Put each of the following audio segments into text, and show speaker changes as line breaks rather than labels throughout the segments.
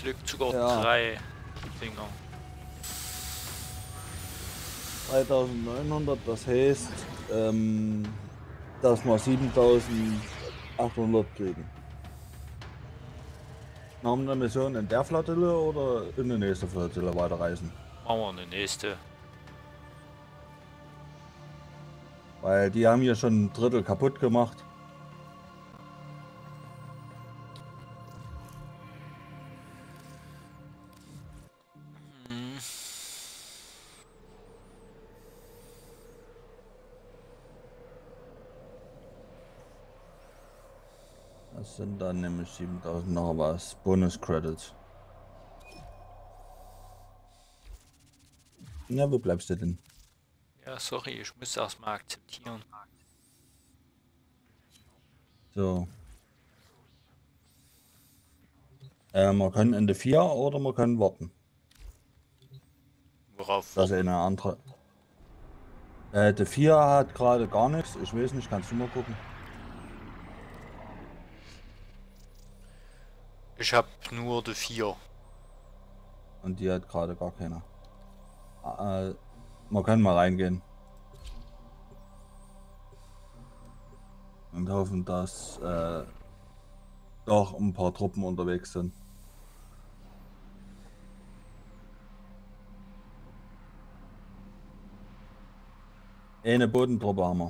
Glück sogar
Ja.
3 Dinger.
3900, das heißt, dass wir 7800 kriegen. Noch eine Mission in der Flottille oder in die nächste Flottille weiterreisen?
Machen wir eine nächste.
Weil die haben hier schon ein Drittel kaputt gemacht.
Hm.
Das sind dann nämlich 7000 noch was. Bonus-Credits. Na, wo bleibst du denn?
Ja, sorry, ich muss erstmal akzeptieren.
So. Wir können Ende 4 oder wir können warten.
Worauf
Das ist
warten?
eine andere. Der 4 hat gerade gar nichts. Ich weiß nicht, kannst du mal gucken.
Ich habe nur die 4.
Und die hat gerade gar keine. Wir können mal reingehen. Und hoffen, dass doch ein paar Truppen unterwegs sind. Eine Bodentruppe haben wir.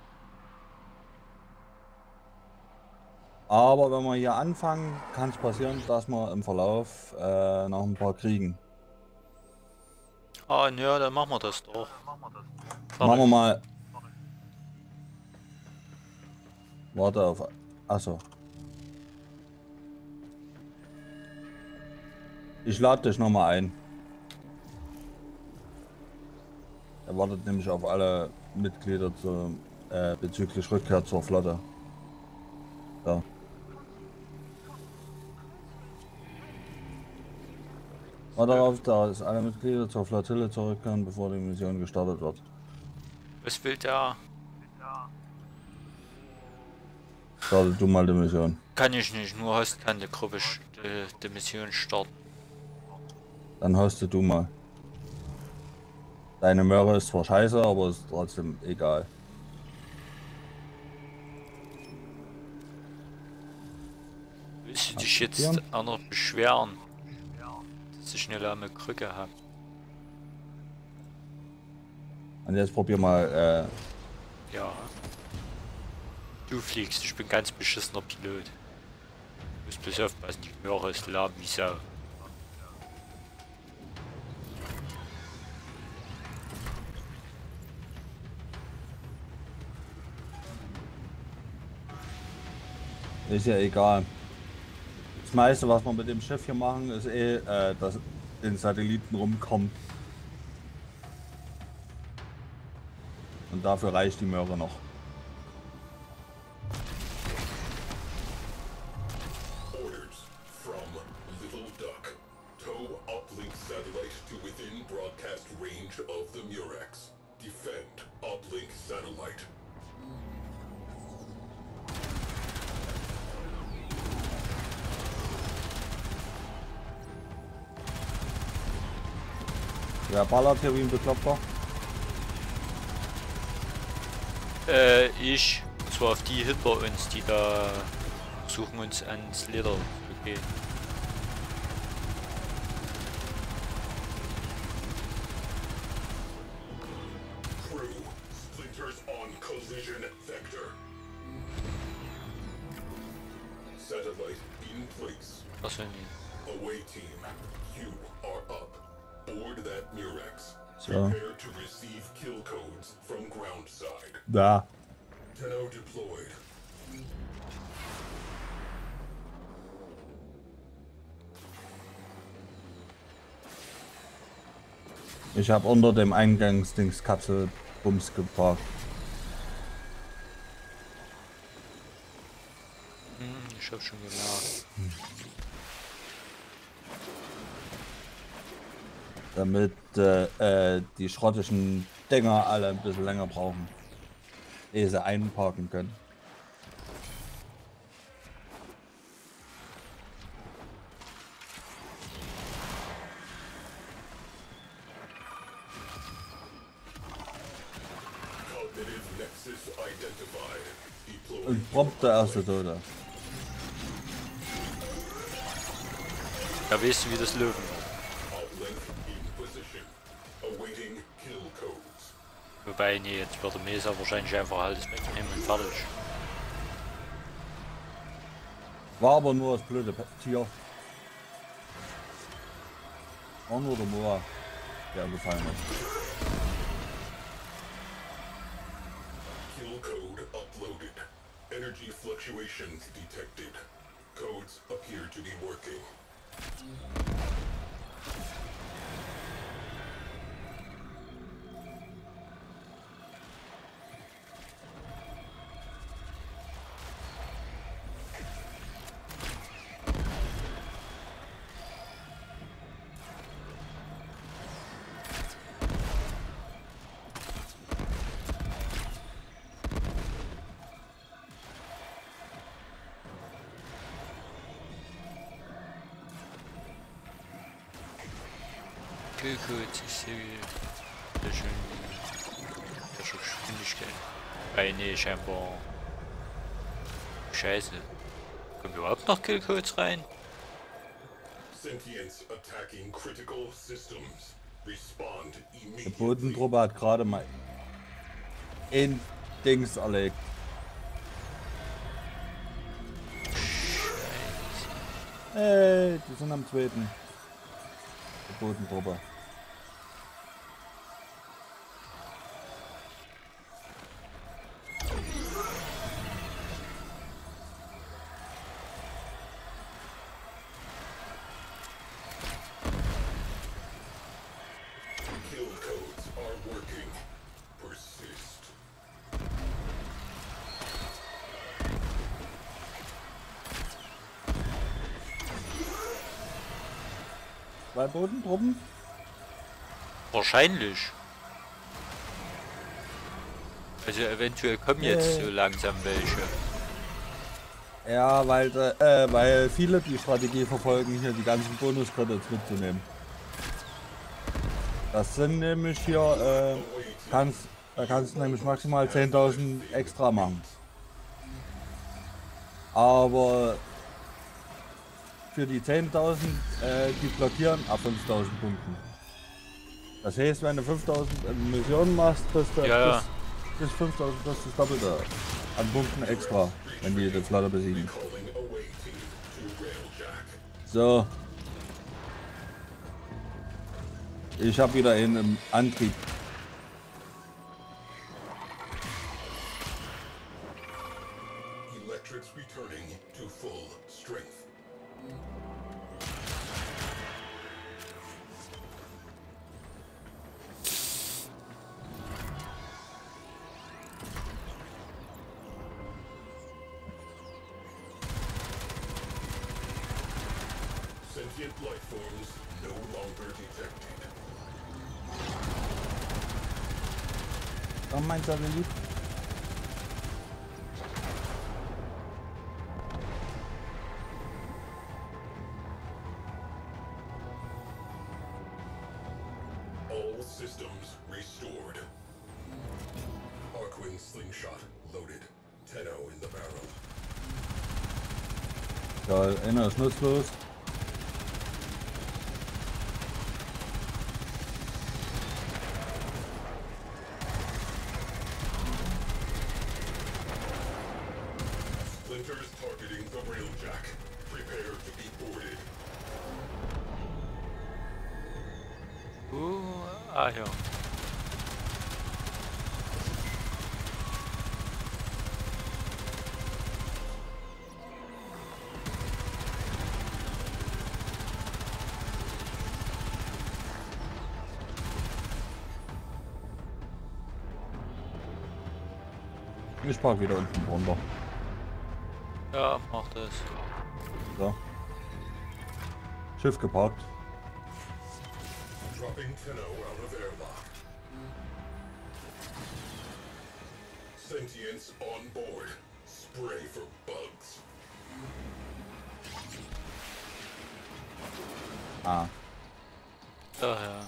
Aber wenn wir hier anfangen, kann es passieren, dass wir im Verlauf noch ein paar kriegen.
Ah, ja, dann machen wir das doch.
Machen wir mal. Warte auf. Achso. Ich lade dich nochmal ein. Er wartet nämlich auf alle Mitglieder bezüglich Rückkehr zur Flotte. So. Warte darauf, dass alle Mitglieder zur Flottille zurückkehren, bevor die Mission gestartet wird.
Was will der?
Starte du mal die Mission.
Kann ich nicht, nur Host kann die Gruppe die Mission starten.
Dann hoste du mal. Deine Möhre ist zwar scheiße, aber ist trotzdem egal.
Willst du dich jetzt auch noch beschweren, dass ich eine lahme Krücke habe?
Und jetzt probier mal.
Ja. Du fliegst, ich bin ganz beschissener Pilot. Du musst bloß aufpassen, die Möhre ist lahm wie Sau.
Ist ja egal. Das meiste, was wir mit dem Schiff hier machen, ist dass den Satelliten rumkommen. Und dafür reicht die Möhre noch.
Orders from Little Duck. Tow uplink satellite to within broadcast range of the Murex. Defend uplink satellite.
Wer ballert hier wie ein Bekloppter?
Ich. Und zwar auf die hinter uns, die da versuchen uns ans Leder zu gehen.
Crew, splinters on collision vector. Satellite in place.
Was denn hier?
Away team, you are up. Board that Murex.
So.
Prepare to receive kill codes from ground side.
Da.
Tenno deployed.
Ich habe unter dem Eingangsdings Kapselbums geparkt.
Ich hab schon gemerkt.
Damit die schrottischen Dinger alle ein bisschen länger brauchen, ehe sie einparken können. Und prompt der erste Tote.
Ja, weißt du, wie das Löwen wird.
Uplink in position. Awaiting kill codes.
Wobei, nee, jetzt wird der Mesa wahrscheinlich einfach alles wegnehmen und fertig.
War aber nur das blöde Tier. War nur der Moa, der umgefallen ist.
Kill code uploaded. Energy fluctuations detected. Codes appear to be working.
Gut, ich sehe sehr schön die Geschwindigkeit. Weil nee, scheinbar. Scheiße. Kommen überhaupt noch Killcodes rein?
Sentience attacking critical systems. Respond
Der
immediately.
Bodentruppe hat gerade mal ein Dings erlegt. Hey, die sind am zweiten. Der Bodentruppe.
Kill codes are working. Persist.
Zwei Bodentruppen?
Wahrscheinlich. Also eventuell kommen jetzt so langsam welche.
Ja, weil viele die Strategie verfolgen, hier die ganzen Bonus-Credits mitzunehmen. Das sind nämlich hier, da kannst du nämlich maximal 10.000 extra machen. Aber für die 10.000, die blockieren ab 5.000 Punkten. Das heißt, wenn du 5.000 Missionen machst, kriegst du
Ja.
bis 5.000 kriegst du das Doppelte an Punkten extra, wenn die Flotte besiegen.
Calling away team to Railjack.
So. Ich habe wieder einen im Antrieb.
Electrics returning to full strength. Sentient life forms no longer detected.
Oh, mein Satellit.
All systems restored. Arquin slingshot loaded. Tenno in the barrel.
Ja, einer ist nutzlos.
Splinters targeting the railjack. Prepare to be boarded.
Ah ja.
Ich park wieder unten runter.
Ja, mach das.
So. Schiff geparkt.
Dropping Tenno out of airlock. Sentience on board. Spray for bugs.
Ah.
Daher.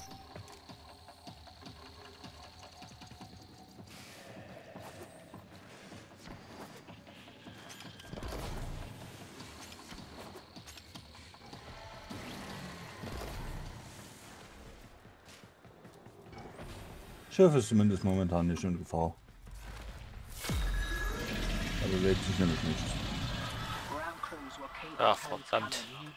Schiff ist zumindest momentan nicht in Gefahr. Da bewegt sich nämlich nichts.
Ach, verdammt.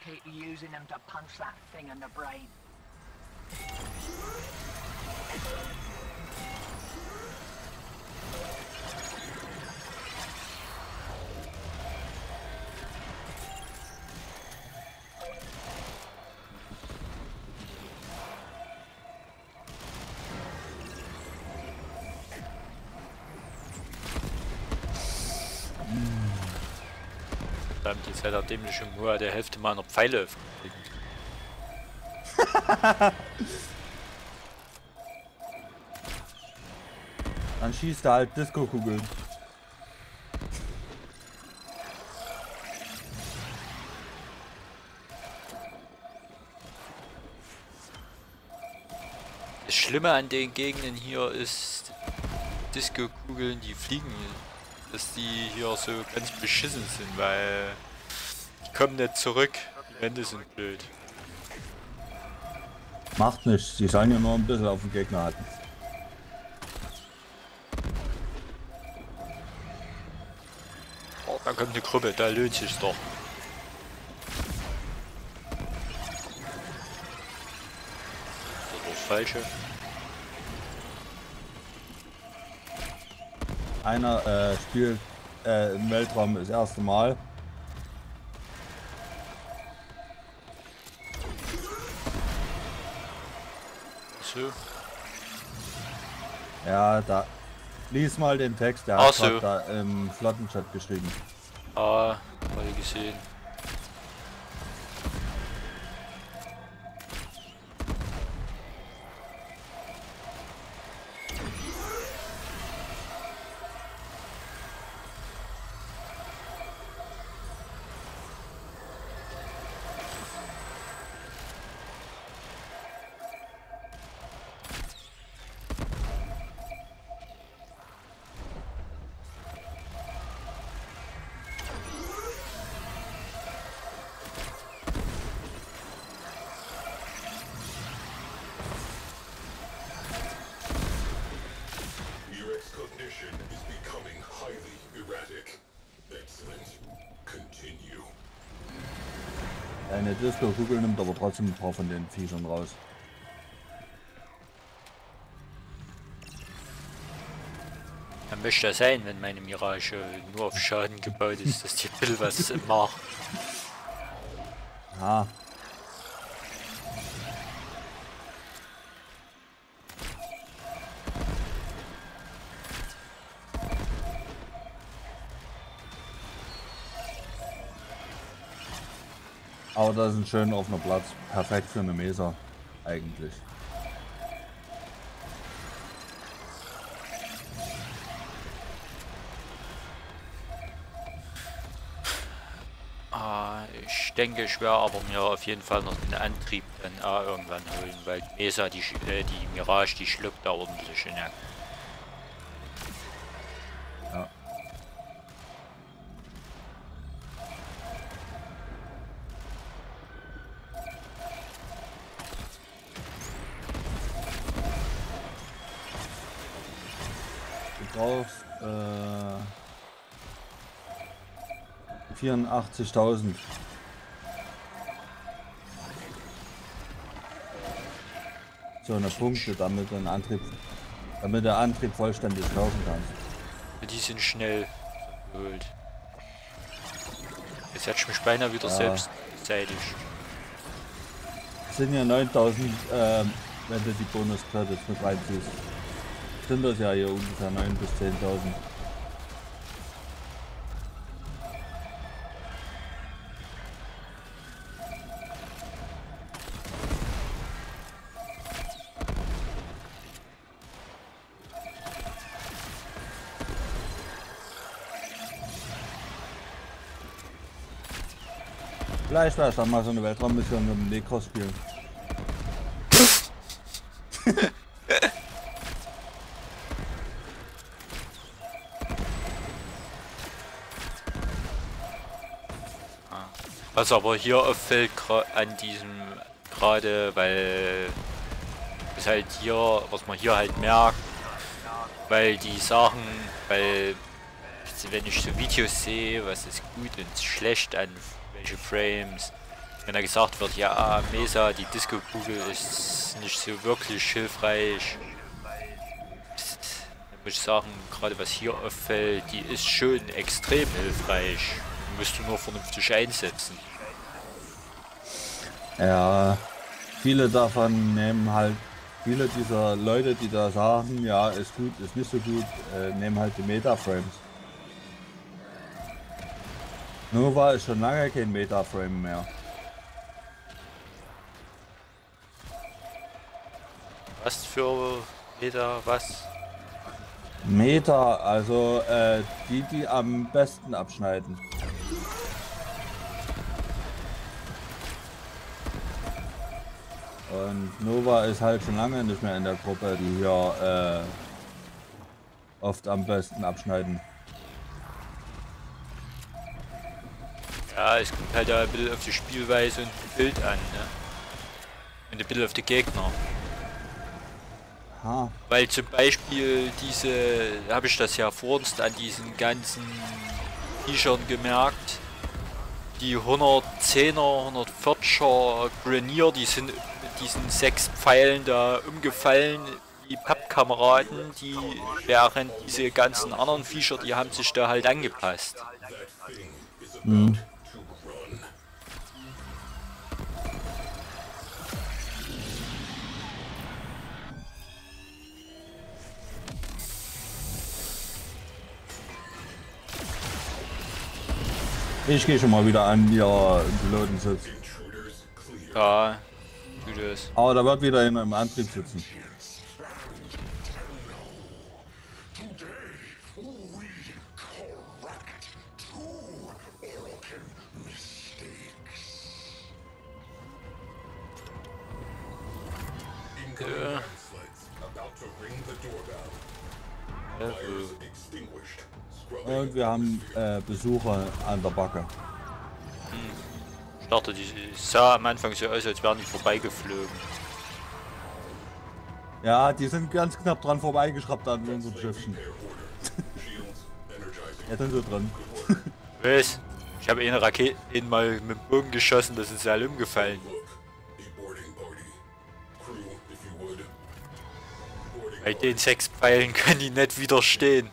Verdammt, jetzt hat er dämliche Moor der Hälfte meiner Pfeile aufgelegt.
Dann schießt er halt Disco-Kugeln.
Das Schlimme an den Gegenden hier ist, Disco-Kugeln, die fliegen, dass die hier so ganz beschissen sind, weil die kommen nicht zurück, die Wände sind blöd.
Macht nichts, sie sollen ja nur ein bisschen auf den Gegner halten.
Oh, da kommt eine Gruppe, da lohnt sich doch. Das ist das Falsche.
Einer spielt im Weltraum das erste Mal.
So.
Ja, da lies mal den Text, der
Ach
hat
so.
grad da im Flottenchat geschrieben.
Ah, habe gesehen.
Murex cognition is becoming highly erratic. Excellent. Continue.
Eine Disco-Kugel nimmt aber trotzdem ein paar von den Viechern raus.
Dann möchte das sein, wenn meine Mirage nur auf Schaden gebaut ist, dass die ein bisschen was macht.
Ah. Aber das ist ein schön offener Platz. Perfekt für eine Mesa. Eigentlich.
Ich denke, ich werde aber mir auf jeden Fall noch den Antrieb dann auch irgendwann holen, weil die Mesa, die Mirage, die schluckt da ordentlich in.
Ja. Du brauchst 84.000. So eine Punkte, damit der Antrieb vollständig laufen kann.
Die sind schnell geholt. Jetzt hätte ich mich beinahe wieder selbst seitig.
Es sind ja 9.000, wenn du die Bonus-Credits mit reinziehst. Sind das ja hier ungefähr 9.000 bis 10.000. Vielleicht werde ich dann mal so eine Weltraummission mit dem Necros spielen.
Was aber hier auffällt an diesem gerade, weil es halt hier, was man hier halt merkt, weil die sagen, weil wenn ich so Videos sehe, was ist gut und schlecht an welche Frames, wenn da gesagt wird, ja, Mesa, die Disco-Kugel ist nicht so wirklich hilfreich, dann muss ich sagen, gerade was hier auffällt, die ist schon extrem hilfreich. Die musst du nur vernünftig einsetzen.
Ja, viele davon nehmen halt, viele dieser Leute, die da sagen, ja, ist gut, ist nicht so gut, nehmen halt die Metaframes. Nova ist schon lange kein Metaframe mehr.
Was für Meter, was?
Meta, also die am besten abschneiden. Und Nova ist halt schon lange nicht mehr in der Gruppe, die hier oft am besten abschneiden.
Ja, es kommt halt da ein bisschen auf die Spielweise und das Bild an, ne? Und ein bisschen auf die Gegner.
Ha.
Weil zum Beispiel diese, habe ich das ja vorhin an diesen ganzen T-Shirts gemerkt, die 110er, 140er Grenier, die sind mit diesen 6 Pfeilen da umgefallen, die Pappkameraden, die während diese ganzen anderen Viecher, die haben sich da halt angepasst.
Mhm. Ich gehe schon mal wieder an ihr Pilotensitz.
Ja, tut es.
Aber da wird wieder einer im Antrieb sitzen. Und wir haben Besucher an der Backe.
Ich dachte, die sah am Anfang so aus, als wären die vorbeigeflogen.
Ja, die sind ganz knapp dran vorbeigeschraubt an unserem Schiffchen. Ja, sind so dran.
Was? Ich habe eine Rakete mal mit dem Bogen geschossen, das ist alle umgefallen. Bei den 6 Pfeilen können die nicht widerstehen.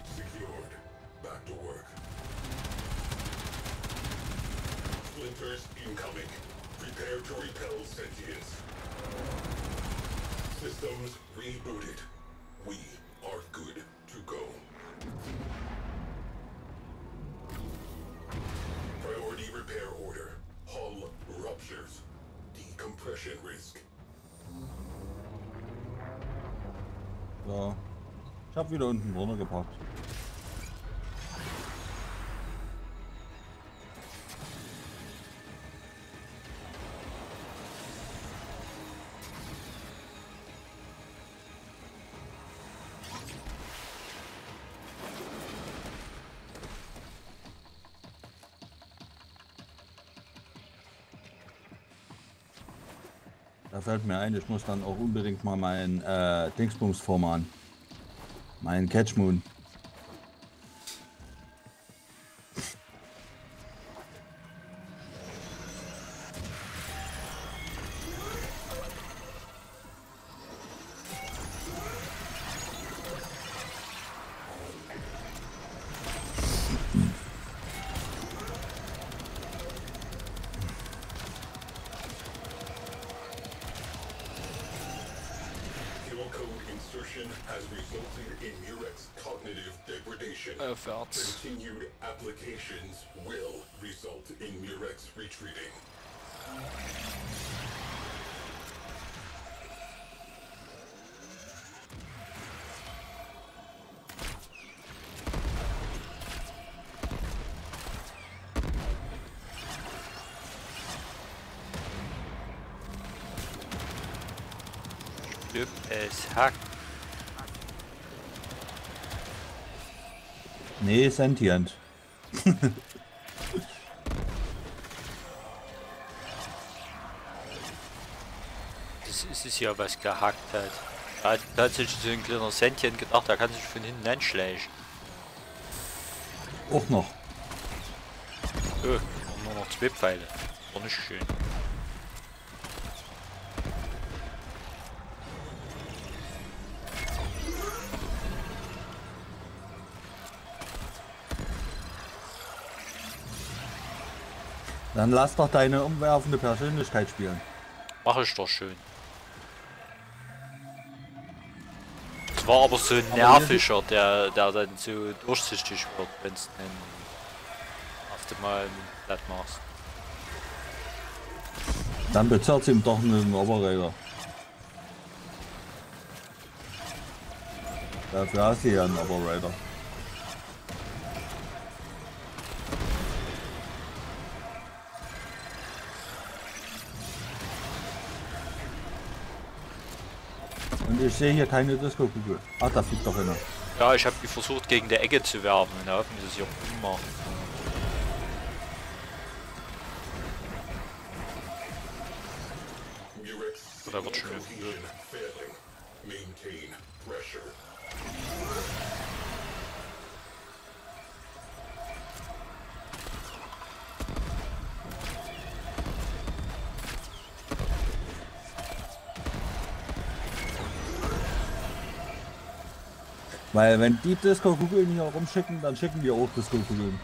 Systems rebooted. We are good to go. Priority repair order. Hull ruptures. Decompression risk.
So. Ich habe wieder unten drunter gepackt. Da fällt mir ein, ich muss dann auch unbedingt mal meinen Dingsbums vormachen. Meinen Catchmoon.
Has resulted in Murex cognitive degradation.
Aufwärts.
Continued applications will result in Murex retreating.
Es hackt.
Nee, sentient.
Das ist es ja, was gehackt hat. Da hat tatsächlich so ein kleiner Sentient gedacht, der kann sich von hinten anschleichen.
Auch noch.
Oh, und nur noch 2 Pfeile. War nicht schön.
Dann lass doch deine umwerfende Persönlichkeit spielen.
Mach ich doch schön. Es war aber so ein nervischer, der dann so durchsichtig wird, wenn es auf dem Mal platt machst.
Dann bezahlt ihm doch einen Operator. Dafür hast du ja einen Operator. Und ich sehe hier keine Disco-Kugel. Ach, da fliegt doch einer.
Ja, ich habe die versucht gegen die Ecke zu werfen und da hoffen sie sich auch ummachen. Oder wird schon
Cohesion failing. Maintain pressure.
Weil wenn die Disco-Kugeln hier rumschicken, dann schicken wir auch Disco-Kugeln.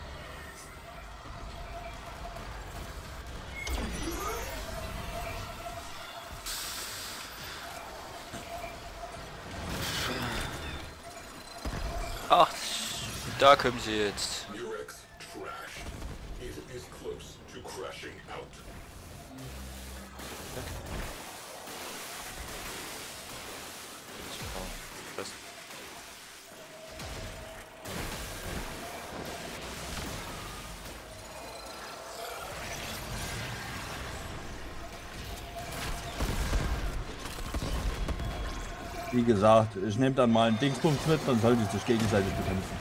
Ach, da kommen sie jetzt.
Murex trashed. It is close to crashing out.
Das
Wie gesagt, ich nehme dann mal einen Dingspunkt mit, dann soll die sich gegenseitig bekämpfen.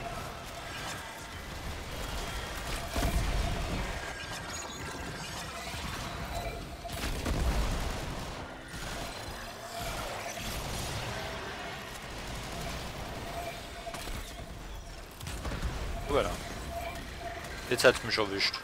Voilà. Jetzt hat's mich erwischt.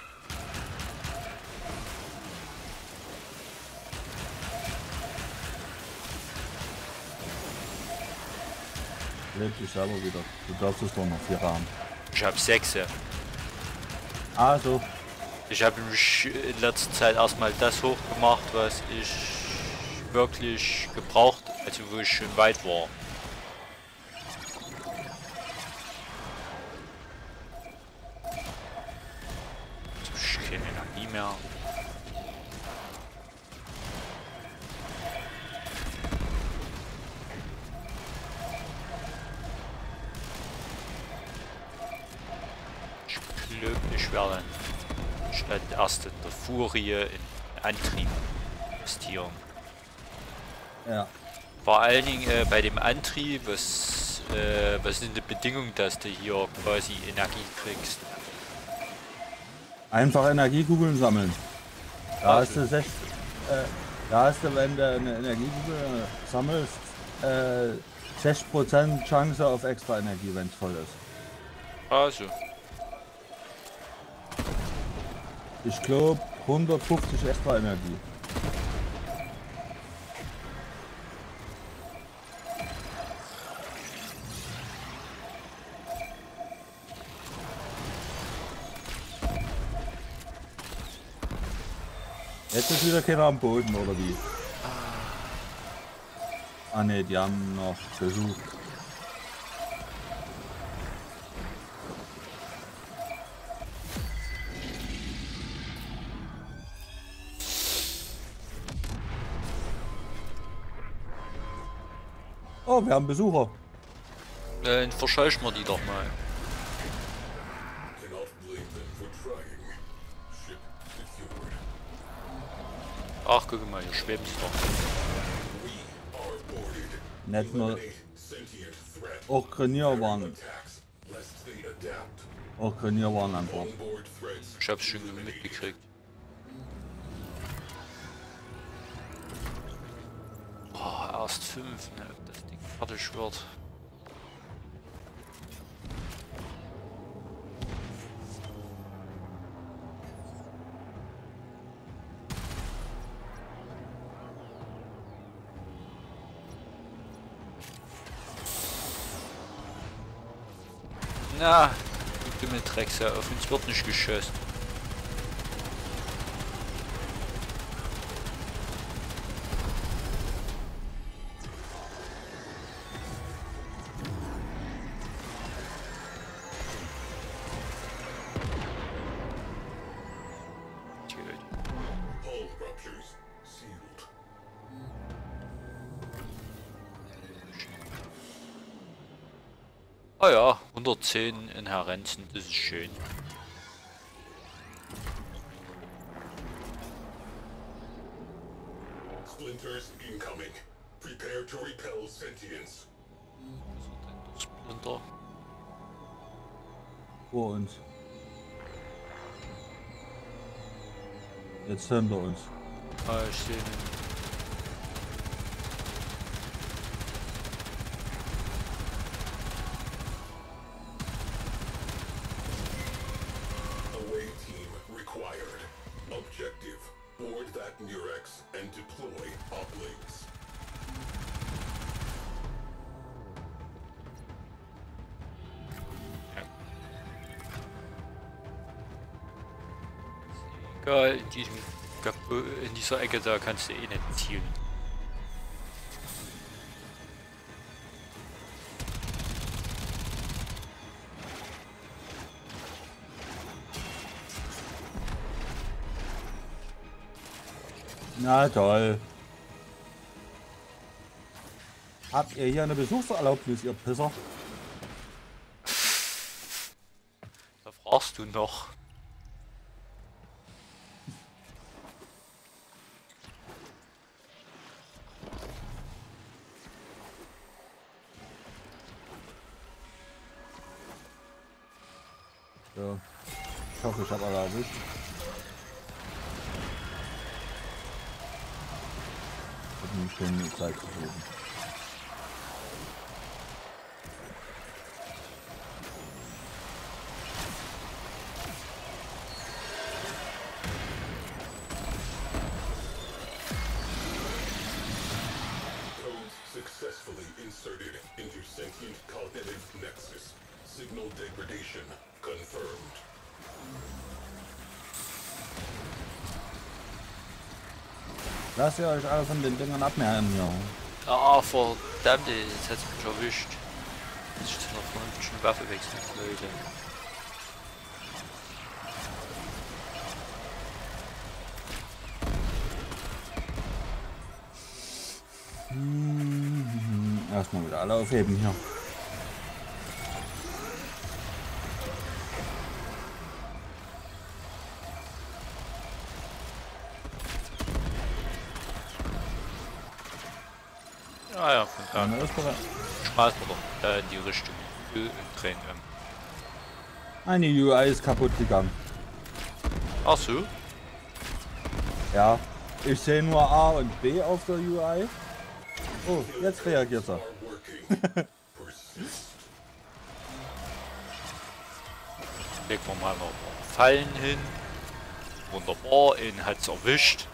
Lebt dich selber wieder. Du darfst es doch noch 4 haben.
Ich habe 6.
Also,
Ich habe mich in letzter Zeit erstmal das hochgemacht, was ich wirklich gebraucht, also wo ich schon weit war. Jetzt hab ich keine Energie mehr. Ich glaube, ich werde statt erst in der Furie in Antrieb investieren.
ja.
Vor allen Dingen bei dem Antrieb, was sind die Bedingungen, dass du hier quasi Energie kriegst?
Einfach Energiekugeln sammeln. Da
Ah,
hast du 6, da hast du, wenn du eine Energiekugel sammelst, 6% Chance auf extra Energie, wenn es voll ist.
Also,
Ich glaube 150 extra Energie. Jetzt ist wieder keiner am Boden, oder wie? Ah ne, die haben noch Besuch. Oh, wir haben Besucher.
dann verscheuchen wir die doch mal.
Cannot blame them for trying. Ship secured.
Ach, guck mal, hier schweben sie doch.
We are boarded.
Nicht nur,
Eliminate sentient threat.
auch Grenier waren,
Attacks, lest they adapt.
auch Grenier waren an Bord.
Onboard threats.
Ich hab's schon mitgekriegt. Oh, erst 5, ne, ob das Ding fertig wird. Na, du dumme Drecksau, auf uns wird nicht geschossen.
Hull ruptures. Sealed.
Ah ja, 110 Inherenzen, das ist schön.
Splinters incoming. Prepare to repel sentience.
Splinter.
Vor uns. Jetzt hinter uns.
Ah, ich sehe ihn.
Away team required. Objective. Board that Murex and deploy uplinks.
Egal, in dieser Ecke da kannst du eh nicht zielen.
Na toll. Habt ihr hier eine Besuchserlaubnis, ihr Pisser?
Da fragst du noch.
So. Ich hoffe, ich habe alle erwischt. Ich habe nämlich keine Zeit zu suchen.
Code successfully inserted into sentient cognitive nexus. Signal degradation confirmed.
Lasst ihr euch alle von den Dingern abmerken hier.
Ah, verdammt, jetzt hat's mich erwischt. Muss ich noch von eine Waffe wechseln, Leute.
Erstmal wieder alle aufheben hier.
Ah ja, von da.
Einer ist bereit.
Schmeißen wir doch da in die Richtung. Drehen.
Eine UI ist kaputt gegangen.
Ach so?
Ja. Ich sehe nur A und B auf der UI. Oh, jetzt reagiert er.
Are working. Persist.
Legen wir mal noch Fallen hin. Wunderbar, ihn hat's erwischt.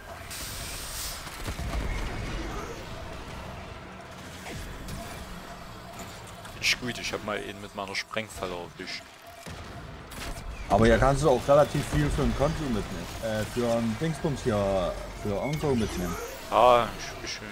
Ist gut, ich habe mal ihn mit meiner Sprengfalle erwischt.
Aber hier kannst du auch relativ viel für ein Konto mitnehmen. Für ein Dingsbums hier, für Onko mitnehmen.
Ah, schön.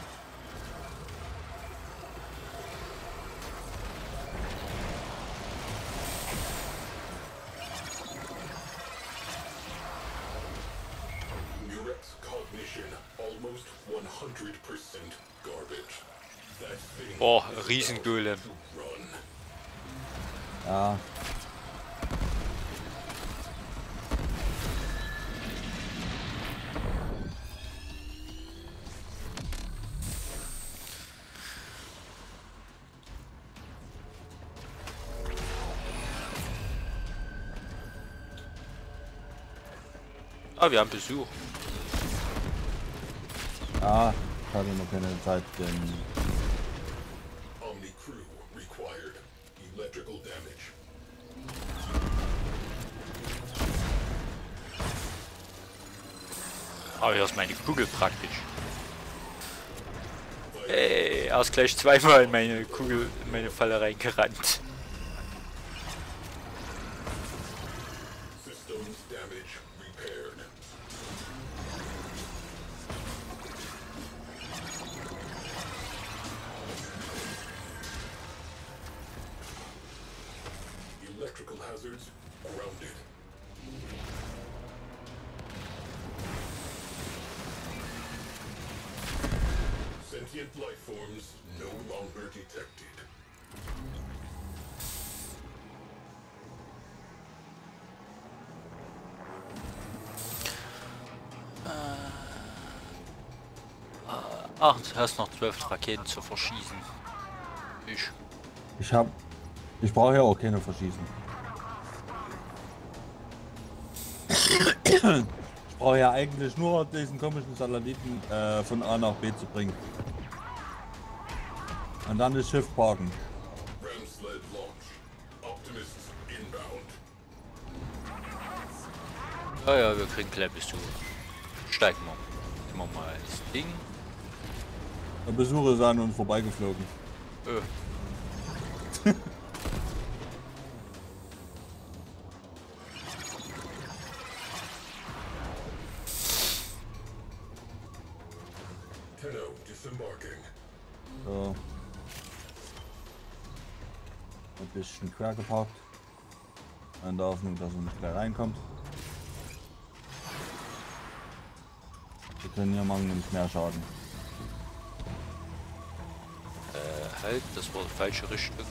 Murex cognition almost 100% garbage. That thing
Boah, Riesengolem.
to run.
Ja.
Ah, wir haben Besuch.
Ja, hatte noch keine Zeit, denn
Omni crew required. Electrical damage.
Aber hier ist meine Kugel praktisch. Ey, er ist gleich zweimal in meine Kugel, in meine Falle reingerannt.
Systems damage repaired. Electrical hazards grounded. Sentient life forms no longer detected.
Ach, du hast noch 12 Raketen zu verschießen.
ich brauche ja auch keine verschießen. Ich brauche ja eigentlich nur diesen komischen Satelliten von A nach B zu bringen. Und dann das Schiff parken.
Ramsled launch. Optimists inbound.
Ja, ja, wir kriegen gleich Besuch. Steigen wir. Nehmen wir mal das Ding.
Der Besucher ist an uns vorbeigeflogen.
Tenno disembarking.
So. Ein bisschen quer geparkt. In der Hoffnung, dass er nicht gleich reinkommt. Wir können hier machen uns mehr Schaden.
Halt, das war die falsche Richtung.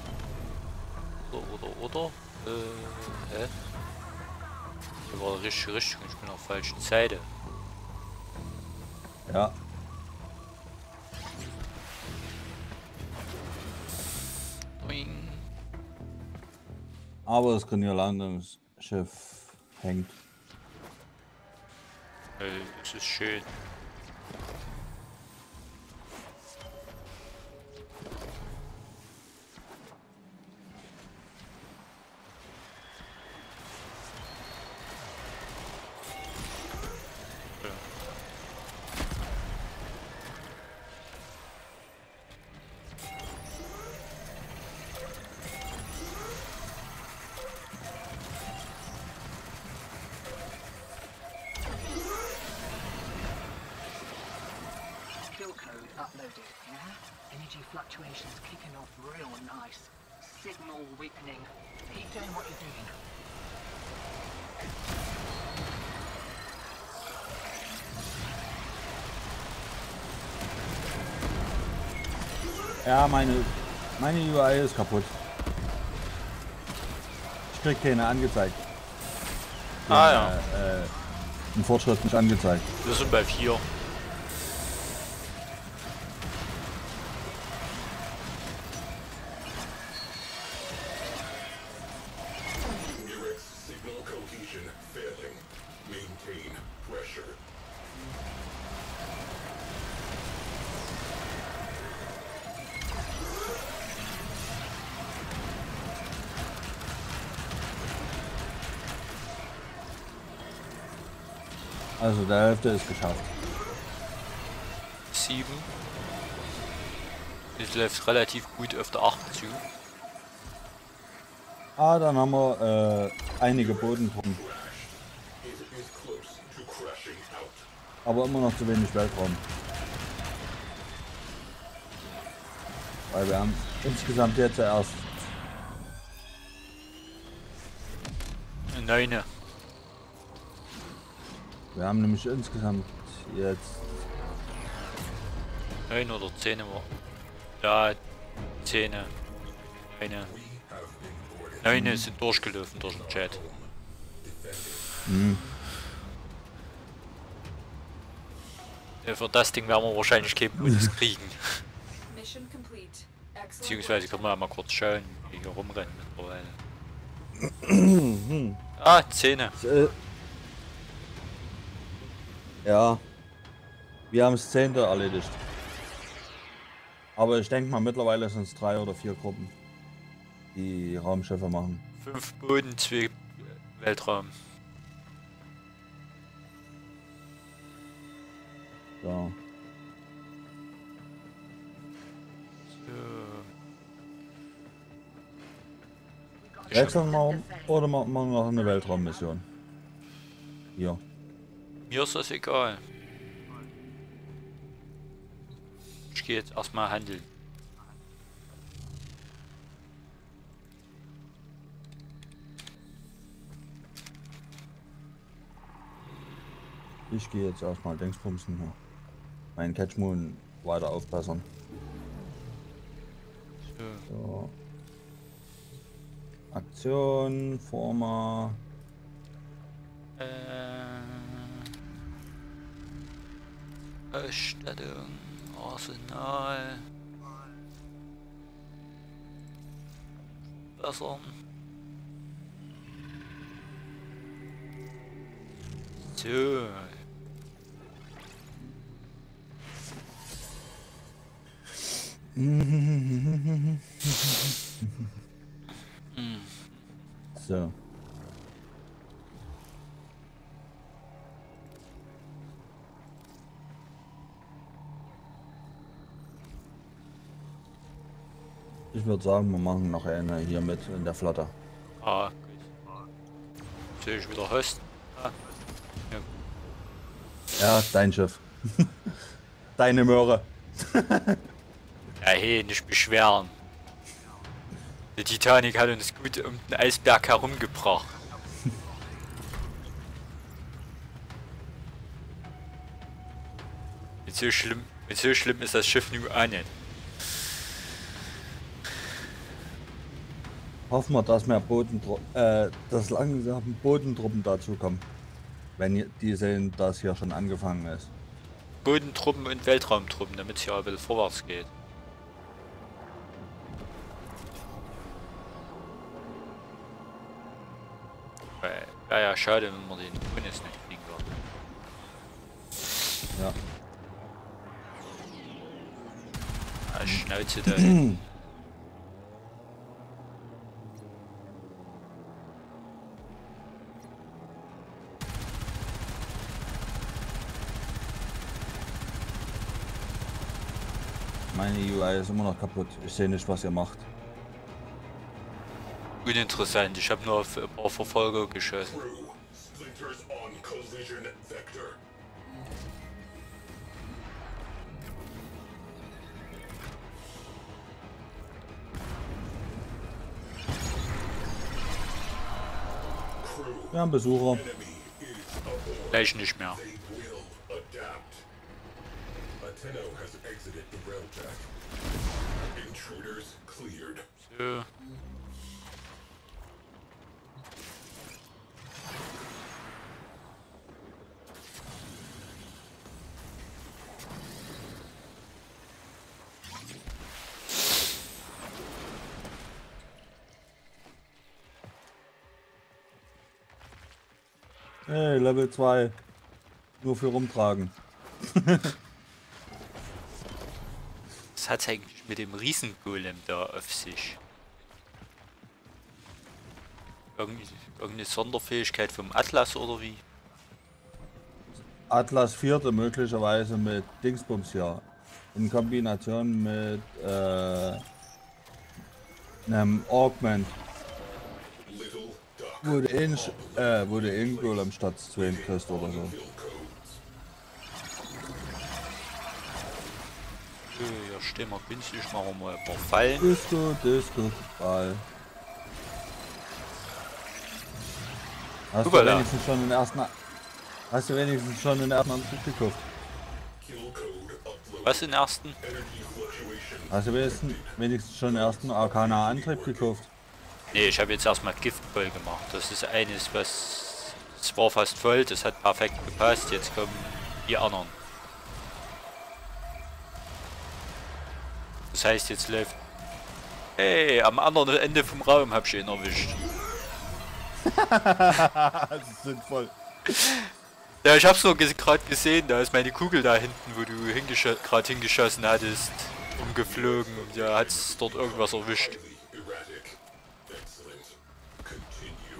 Oder? Hä? Hier war die richtige Richtung, ich bin auf der falschen Seite.
Ja.
Boing.
Aber das Landungsschiff hängt.
Es ist schön.
Kill code uploaded, yeah? Energy fluctuations kicking off real nice. Signal weakening. Keep doing what you're doing.
Ja, meine UI ist kaputt. Ich krieg keine angezeigt.
Ah ja.
Ein Fortschritt nicht angezeigt.
Wir sind bei 4.
Murex signal cohesion failing. Maintain pressure.
Also der Hälfte ist geschafft.
7. Es läuft relativ gut auf der 8 zu.
Ah, dann haben wir einige Bodentruppen.
It is close to crashing out.
Aber immer noch zu wenig Weltraum. Weil wir haben insgesamt jetzt erst
9.
wir haben nämlich insgesamt jetzt
9 oder 10 war. Ja, 10. Eine.
We have been boarded.
9 sind durchgelaufen durch den Chat. Ja, für das Ding werden wir wahrscheinlich keinen Bonus kriegen.
Mission complete. Excellent.
Beziehungsweise können wir mal kurz schauen, wie hier rumrennen mittlerweile. Ah, 10.
ja. Wir haben das 10. erledigt. Aber ich denke mal, mittlerweile sind es 3 oder 4 Gruppen, die Raumschiffe machen.
5 Boden, 2 Weltraum.
So. Wechseln wir oder machen wir noch eine Weltraummission? Hier.
Mir ist das egal. Ich gehe jetzt erstmal handeln.
Ich gehe jetzt erstmal Dingsbumsen hier. Meinen Catchmoon weiter aufbessern. So. Aktion, Forma.
Ausstattung, Arsenal. Bessern. So.
So. Ich würde sagen, wir machen noch eine hier mit in der Flotte.
Ah, gut. Sehe ich wieder Host. Ah. Ja.
Ja, dein Schiff. Deine Möhre.
Ja, hey, nicht beschweren. Die Titanic hat uns gut um den Eisberg herumgebracht. Mit so schlimm ist das Schiff nun auch nicht.
Hoffen wir, dass mehr dass langsam Bodentruppen dazu kommen. Wenn die sehen, dass hier schon angefangen ist.
Bodentruppen und Weltraumtruppen, damit es ja ein bisschen vorwärts geht. Ja, schade, wenn wir den Bonus nicht kriegen würden.
Ja.
Ah, Schnauze da.
Meine UI ist immer noch kaputt. Ich sehe nicht, was ihr macht.
Uninteressant, ich habe nur auf ein paar Verfolger geschossen.
Crew, splinters on collision vector. Crew,
Wir haben Besucher.
enemy is aboard.
Gleich nicht mehr.
They will adapt. Ateno has exited the rail deck. Intruders cleared.
So.
Hey, Level 2. Nur für rumtragen.
Was hat's eigentlich mit dem Riesengolem da auf sich? Irgendeine Sonderfähigkeit vom Atlas oder wie?
Atlas 4. möglicherweise mit Dingsbums hier. In Kombination mit einem Augment.
Little duck.
Wo du einen Golem statt 2 kriegst oder so.
Kill codes.
Ja, stehen wir günstig, machen wir mal ein paar Fallen.
Disco, Ball. Hast du
Upala.
wenigstens schon den ersten Antrieb gekauft?
Kill code upload.
Was den ersten?
Energy fluctuation.
Hast du wenigstens schon den ersten Arcana Antrieb gekauft?
Nee, ich habe jetzt erstmal Gift voll gemacht. Das ist eines, was... Es war fast voll, das hat perfekt gepasst. Jetzt kommen die anderen. Das heißt, jetzt läuft... Hey, am anderen Ende vom Raum hab ich ihn erwischt.
Das ist sinnvoll.
Ja, ich hab's nur gerade gesehen, da ist meine Kugel da hinten, wo du gerade hingeschossen hattest. umgeflogen. Der hat's dort irgendwas erwischt.
Erratic. Excellent. Continue.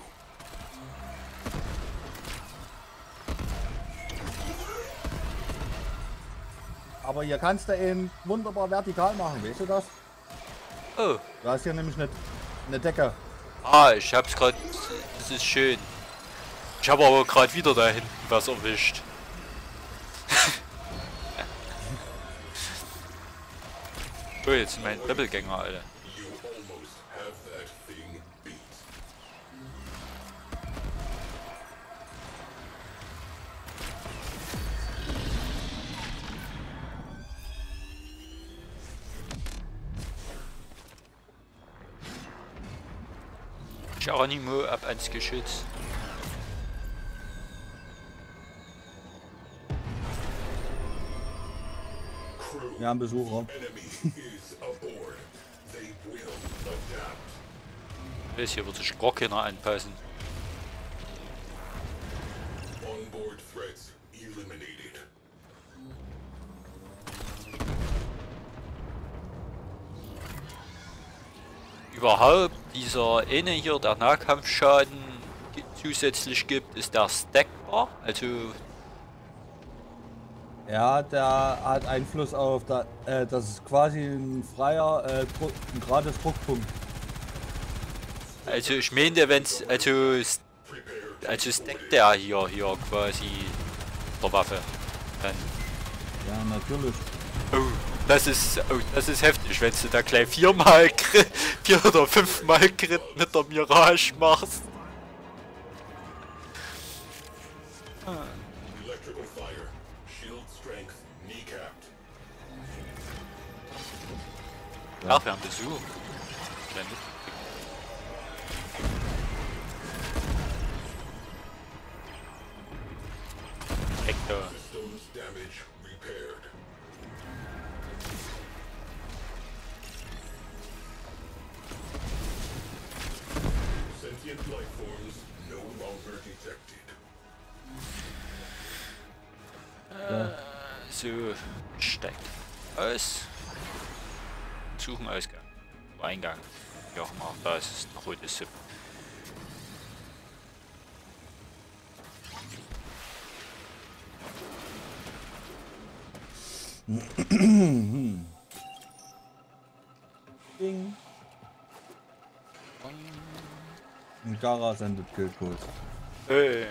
Aber hier kannst du eben wunderbar vertikal machen, weißt du das?
Oh.
Du hast hier nämlich eine Decke.
Ah, ich hab's gerade. Das ist schön. Ich habe aber gerade wieder da hinten was erwischt. Oh, jetzt sind mein Doppelgänger, Alter.
You almost have that thing beat.
Geronimo ab ans Geschütz.
Crew,
Wir haben Besucher.
enemy is aboard. They will adapt.
Weiß, hier wird sich gar keiner anpassen.
Onboard threats eliminated.
Überhaupt, dieser eine hier, der Nahkampfschaden zusätzlich gibt, ist der stackbar. Also,
Ja, der hat Einfluss auf, das ist quasi ein freier, ein gratis Druckpunkt.
ich meine, wenn's, also stackt der hier quasi der Waffe. Dann.
Ja, natürlich.
Oh, das ist heftig, wenn du da gleich 4 oder 5 Mal Crit mit der Mirage machst.
Electrical fire. Shield strength kneecapped.
Ach, wir haben Besuch. Hector.
Systems damage repaired. Sentient life forms no longer detected.
So, steigt aus. Suchen Ausgang. Eingang. Wie auch immer, da ist ein rotes Sip.
Ding. Und Gara sendet Killcode.
Hey.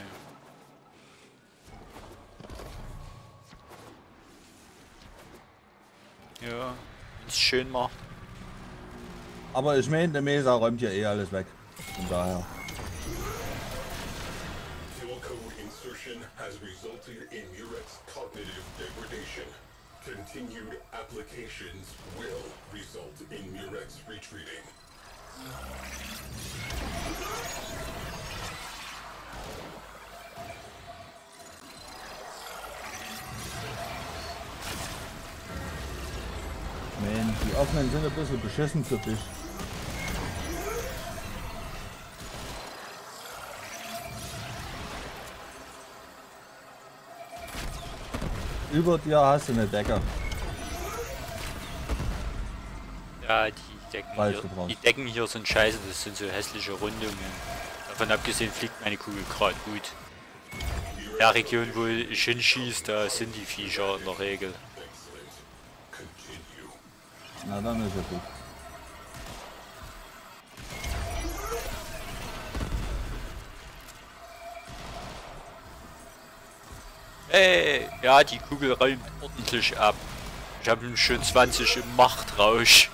Ja, ist schön macht.
Aber ich meine, der Mesa räumt ja eh alles weg. Von daher.
Kill code insertion has resulted in Murex cognitive degradation. Continued applications will result in Murex retreating.
Man, die offenen sind ein bisschen beschissen für dich. Über dir hast du eine Decke.
Ja,
Falsch gebraucht.
die Decken hier sind scheiße, das sind so hässliche Rundungen. Davon abgesehen fliegt meine Kugel gerade gut. In der Region, wo ich hinschieße, da sind die Viecher in der Regel.
Excellent. Continue.
Na dann ist ja gut.
Hey, ja, die Kugel räumt ordentlich ab. Ich habe schon 20 im Machtrausch.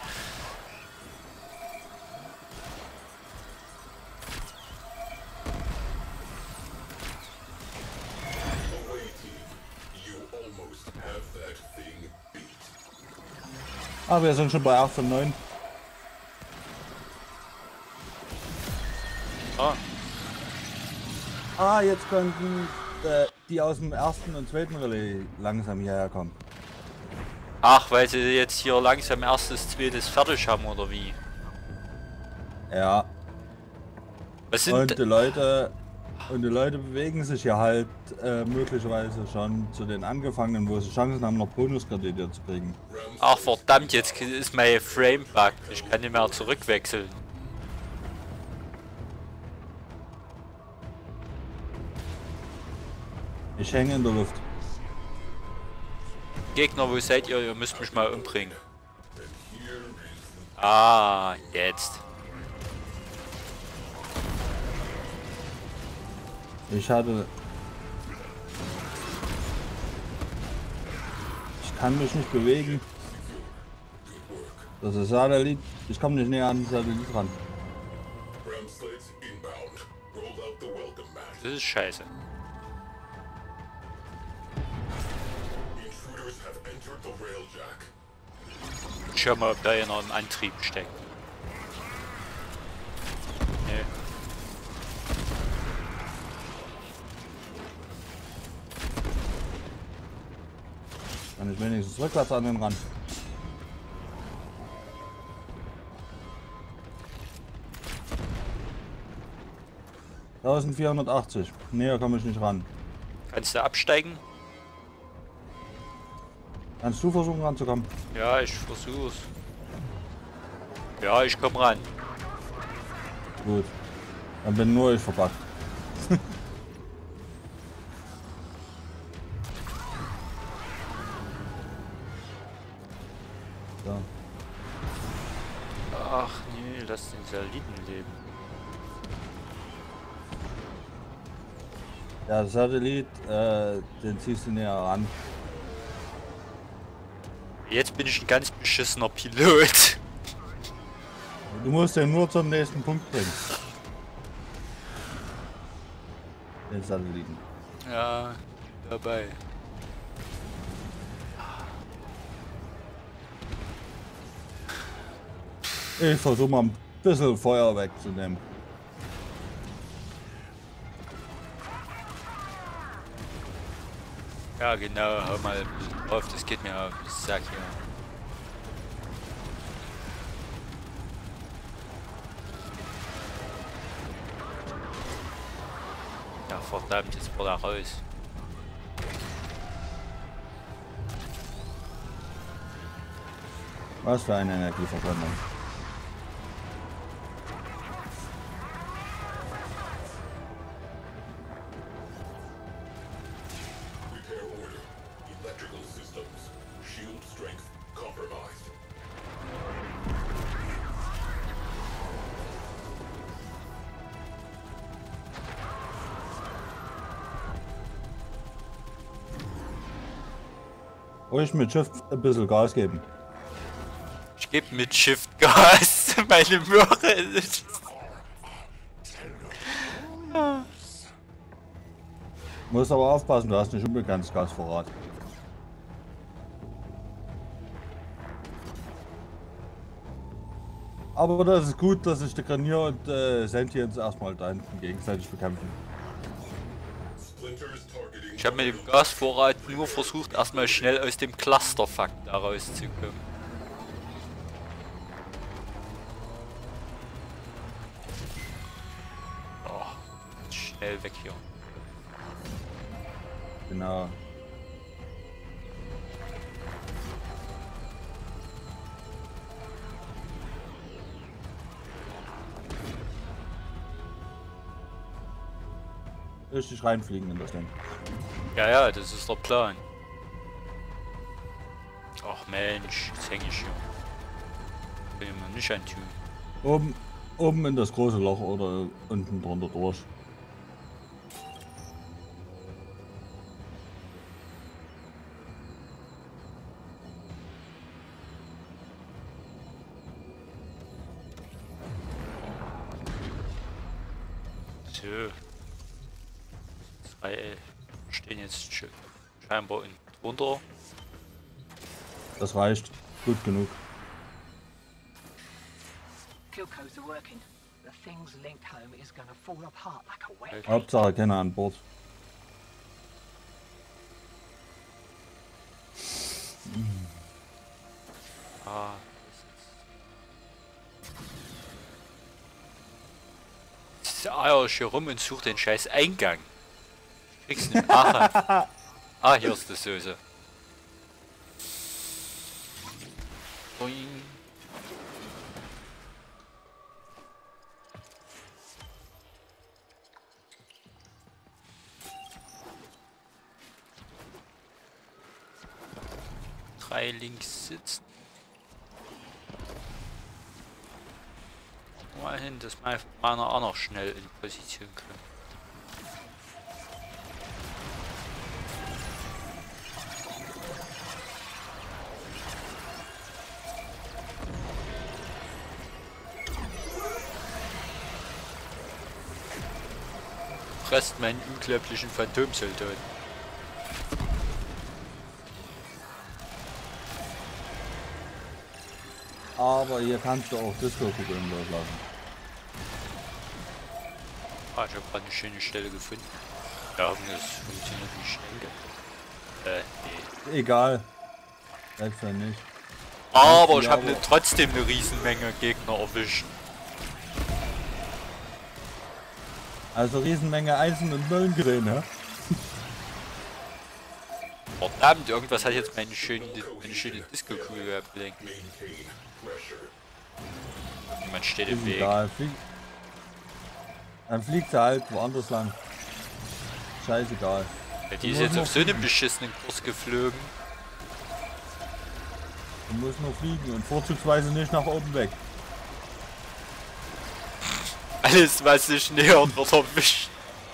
Away team. You almost have that thing beat.
Ah, wir sind schon bei 8 von 9.
Ah,
Ah, jetzt könnten die aus dem ersten und zweiten Relais langsam hierher kommen.
ach, weil sie jetzt hier langsam erstes, zweites fertig haben, oder wie?
Ja.
Was
Und
sind...
die Leute Und die Leute bewegen sich ja halt möglicherweise schon zu den Angefangenen, wo sie Chancen haben, noch Bonuskredite zu kriegen.
Ach verdammt, jetzt ist mein Frame bug. Ich kann nicht mehr zurückwechseln.
Ich hänge in der Luft.
Gegner, wo seid ihr? Ihr müsst mich mal umbringen. Ah, jetzt.
Ich hatte... Ich kann mich nicht bewegen. Das ist Satellit. Ich komme nicht näher an den Satellit ran.
Ramslates inbound. Roll out the welcome mat.
Das ist scheiße.
Intruders have entered the railjack.
Schau mal, ob da einer im Antrieb steckt. Nee.
Kann ich wenigstens rückwärts an den Rand. $1480. Näher komme ich nicht ran.
Kannst du absteigen?
Kannst du versuchen ranzukommen?
Ja, ich versuch's. Ja, ich komm ran.
Gut. Dann bin nur ich verpackt. So.
Ach nee, lass den Satelliten leben.
Der Satellit, den ziehst du näher ran.
Jetzt bin ich ein ganz beschissener Pilot.
Du musst den nur zum nächsten Punkt bringen. Den Satelliten.
Ja, dabei.
Ich versuche mal ein bisschen Feuer wegzunehmen.
Ja genau, hör mal auf, das geht mir auf den Sack hier. Ja verdammt, jetzt war er raus.
Was für eine Energieverbrennung.
Repair order. Electrical systems. Shield strength compromised.
Ruhig mit Schiff ein bisschen Gas geben.
Ich gebe mit Shift Gas. Meine Möhre ist...
Musst aber aufpassen, du hast nicht unbegrenztes Gasvorrat. Aber das ist gut, dass sich der Granier und Sentients erstmal da hinten gegenseitig bekämpfen.
Splinters targeting.
Ich habe mit dem Gasvorrat nur versucht, erstmal schnell aus dem Clusterfuck da rauszukommen. Oh, schnell weg hier.
Genau. Richtig reinfliegen in das Ding.
Ja, ja, das ist der Plan. Ach Mensch, jetzt hänge ich hier. Will ich mir nicht antun.
Oben in das große Loch oder unten drunter durch.
So. Zwei stehen jetzt scheinbar drunter.
Das reicht. Gut genug.
Kilco's are working. The thing's linked home is gonna fall apart like a wet cake.
Hauptsache keiner an Bord.
Ah, das Jetzt eier ich hier rum und suche den scheiß Eingang. Kriegst nicht. Aha. Ah, hier ist die Soße. Boing. Drei links sitzen. Mal hin, dass meiner auch noch schnell in Position kommt. Presst meinen unglaublichen Phantomsoldaten.
Aber hier kannst du auch Disco-Kugeln loslassen.
Ah, ich habe gerade eine schöne Stelle gefunden. Ja, das funktioniert nicht schnell. Nee.
Egal. Selbst wenn nicht.
Aber
Ja,
ich habe
aber-
trotzdem eine Riesenmenge Gegner erwischt.
Also Riesenmenge Einsen und Nullen gesehen, ne?
Verdammt, irgendwas hat jetzt meine schöne Disco-Kugel abgelenkt.
Maintain pressure.
Jemand steht
Ist
im Weg.
egal. Dann fliegt sie halt woanders lang. Scheißegal.
Ja, die ist jetzt auf so einen beschissenen Kurs geflogen.
Du musst nur fliegen und vorzugsweise nicht nach oben weg.
Alles, was sich nähert, wird erwischt.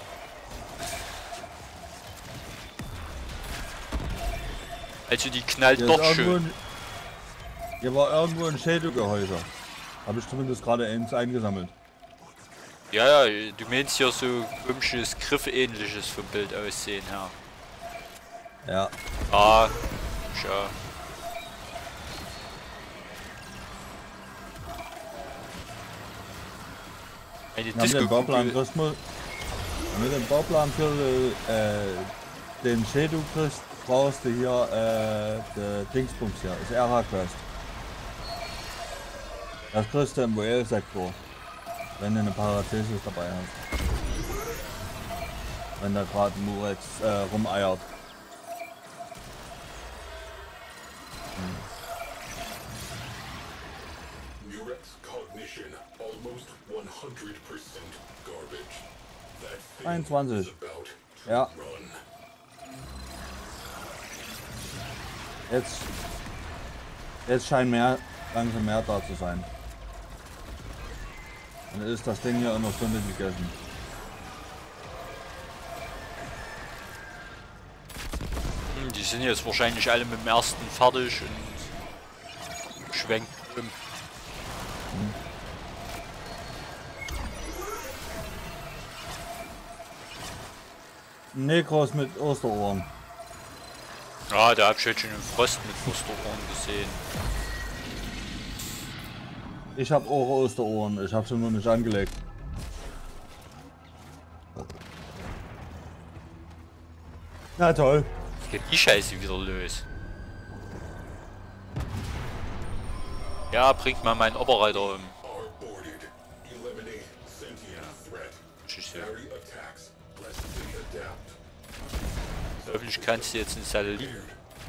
Also die knallt
Hier,
doch
ist irgendwo
schön.
hier war irgendwo ein Schädelgehäuse. Habe ich zumindest gerade eins eingesammelt.
Ja, ja, du meinst ja so komisches Griffähnliches vom Bild aussehen her.
Ja.
Ah, schau. Eine
Wir haben den Bauplan
Disco-Kugel.
kriegst du- Mit dem Bauplan für den Schädel kriegst, brauchst du hier der Dingsbums hier, das ERA-Quest. Das kriegst du im WL-Sektor, wenn du eine Parathesis dabei hast. Wenn da gerade Murex rumeiert.
Murex cognition almost 100% garbage. That thing
21.
is about to
Ja.
run.
Jetzt scheint langsam mehr da zu sein. Dann ist das Ding hier in einer Stunde gegessen.
Die sind jetzt wahrscheinlich alle mit dem ersten fertig und schwenken um.
Nekros mit Osterohren.
Ja, da hab ich heute schon einen Frost mit Osterohren gesehen.
Ich habe auch Osterohren, ich habe sie nur nicht angelegt. Na toll.
Geht die Scheiße wieder los. Ja, bringt mal meinen Oberreiter um.
Are boarded. Eliminate sentient threat.
Tschüss.
Carry attacks. Lest they adapt.
Hoffentlich kannst du jetzt einen Satelliten.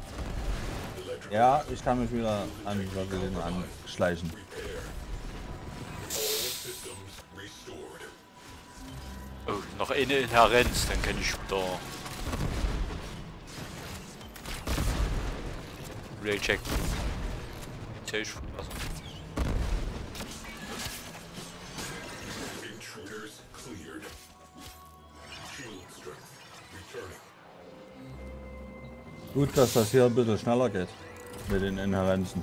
Ja, ich kann mich wieder an die Satelliten anschleichen.
All systems restored.
Oh, noch eine Inherenz, dann kann ich wieder Raycheck.
Intruders cleared. Shield strength returning.
Gut, dass das hier ein bisschen schneller geht mit den Inherenzen.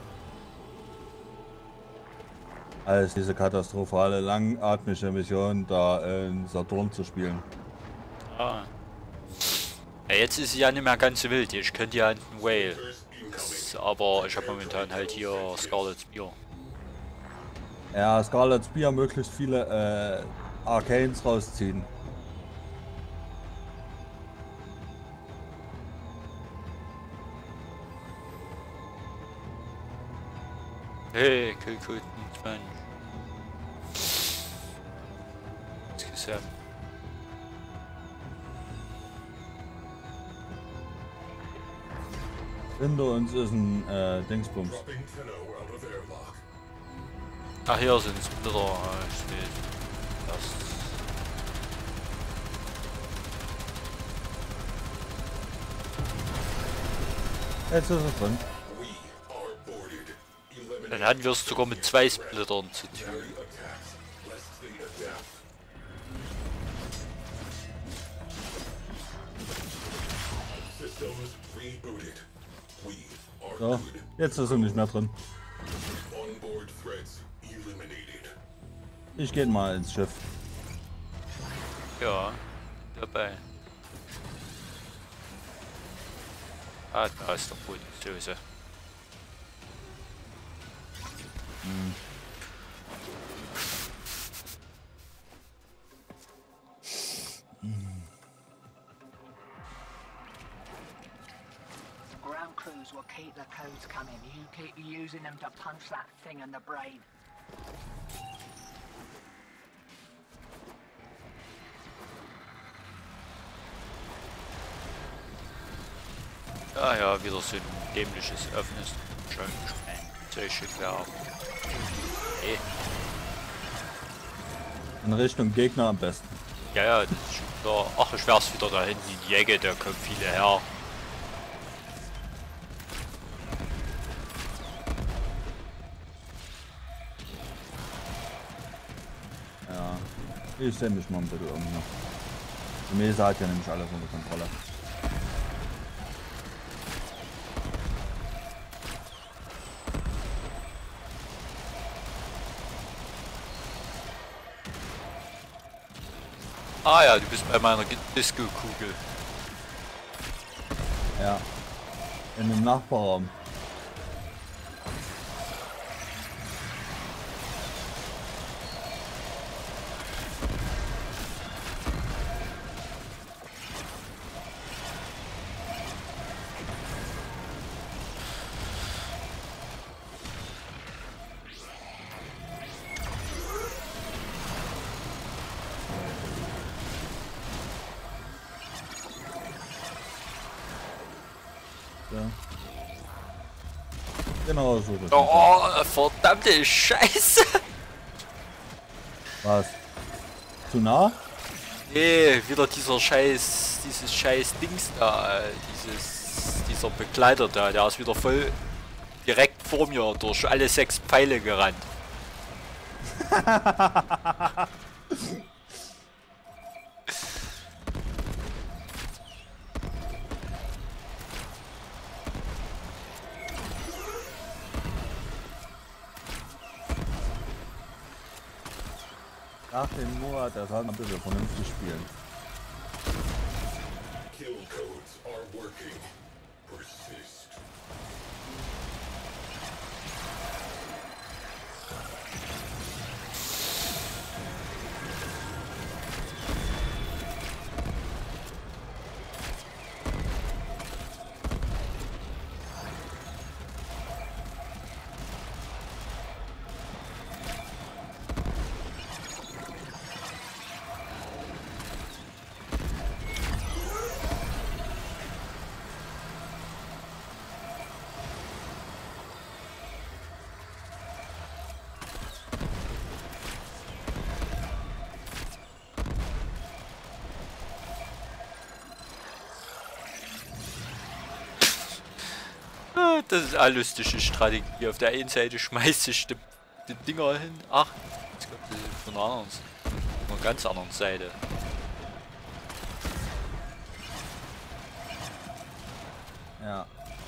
Als diese katastrophale langatmige Mission da in Saturn zu spielen.
Ah. Ja, jetzt ist sie ja nicht mehr ganz so wild. Ich könnte ja einen Whale. Aber ich habe momentan halt hier Scarlet Spear.
Ja, Scarlet Spear möglichst viele Arcanes rausziehen.
Hey, Killcode 20. Sam.
Hinter uns ist ein Dingsbums.
Dropping Tenno out of airlock.
Ach, hier sind Splitter. Steht. Das.
Jetzt ist er drin.
We are boarded. Eliminate
Dann hatten wir es sogar mit 2 Splittern zu tun.
carry attacks, lest they adapt. Systems rebooted. We are
So,
good.
jetzt ist er nicht mehr drin.
Onboard threats eliminated.
Ich gehe mal ins Schiff.
Ja, dabei. Ah, da ist der Bodensöse.
Ground crews will keep the codes coming. You keep using them to punch that thing in the brain.
Ah ja, wieder so ein dämliches offenes Zeugwerk. Okay.
In Richtung Gegner am besten.
Ja, ja, das ist schon klar. Ach, ich wär's wieder da hinten in die Ecke, da kommen viele her.
Ja. Ich sehe mich mal ein bisschen um noch. Die Mesa hat ja nämlich alles unter Kontrolle.
Ah ja, du bist bei meiner Disco-Kugel.
Ja. In dem Nachbarraum. Ja. Genau so. Das
Oh, verdammte Scheiße!
Was? Zu nah?
Nee, wieder dieses scheiß Dings da, dieser Begleiter da, der ist wieder voll direkt vor mir durch alle 6 Pfeile gerannt.
Nach dem Moa, der soll ein bisschen vernünftig spielen.
Kill codes are working. Persist.
Das ist eine lustige Strategie. Auf der einen Seite schmeißt ich die Dinger hin. Ach, jetzt kommt sie von der anderen, von einer ganz anderen Seite.
Ja.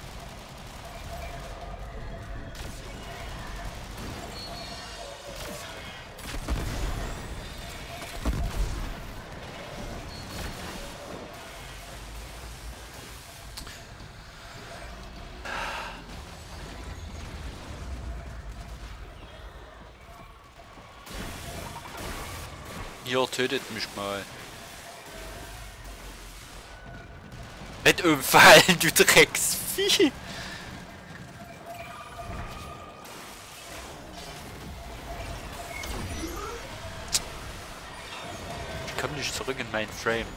Hier, tötet mich mal. Nicht umfallen, du Drecksvieh! komme nicht zurück in meinen Frame.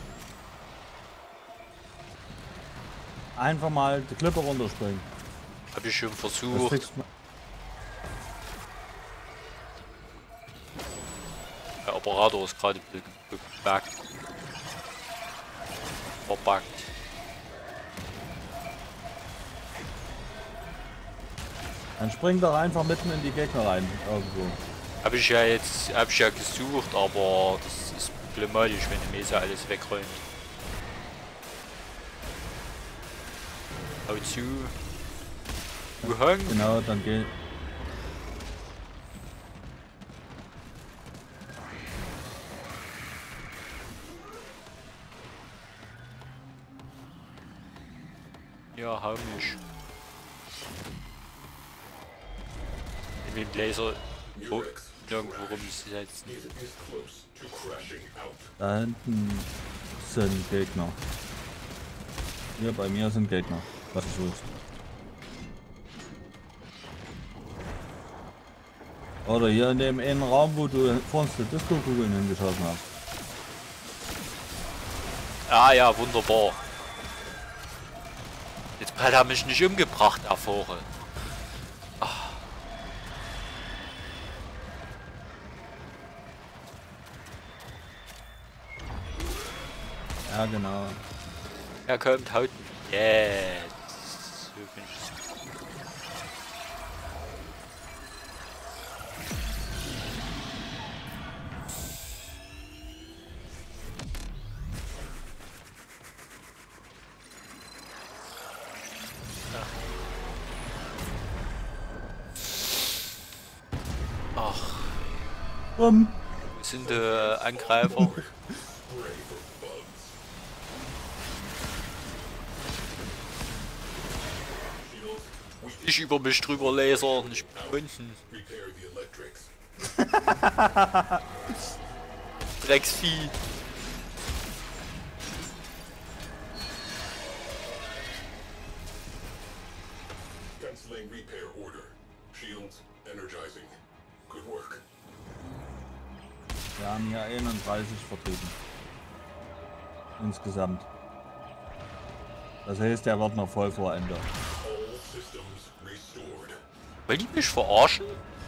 Einfach mal die Klippe runterspringen.
Habe ich schon
Das
versucht.
fixt man.
Der Operator ist gerade gebuggt. Verbuggt.
Dann spring doch einfach mitten in die Gegner rein. Irgendwo.
Habe ich ja jetzt gesucht, aber das ist problematisch, wenn die Mesa alles wegräumt. Hau zu. Du Hang.
Genau, dann geht.
Ja, hau mich. Mit dem Laser irgendwo rumsetzen.
Is close to crashing out.
Da hinten sind Gegner. Hier bei mir sind Gegner. Was ist los? Oder hier in dem einen Raum, wo du vorhin die Disco-Kugeln hingeschossen hast.
Ah ja, wunderbar. Jetzt hat er mich nicht umgebracht, erfahre.
Ja, genau.
Er kommt, haut mich. Jetzt. So bin ich. Ach, wo sind die Angreifer? Ich über mich drüber laser, nicht unten.
Repair the electrics.
Drecksvieh.
Canceling repair order. Shields energizing. Good work.
Wir haben hier 31 vertreten. Insgesamt. Das heißt, der wird noch voll vor Ende.
All systems restored.
Wollen die mich verarschen?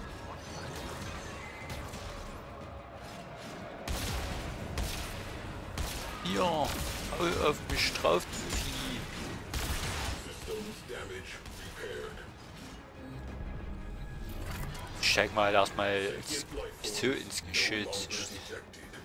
Ja, hau auf mich drauf, du Vieh.
Systems damage repaired.
Ich steig mal erstmal so ins Geschütz.
Detected.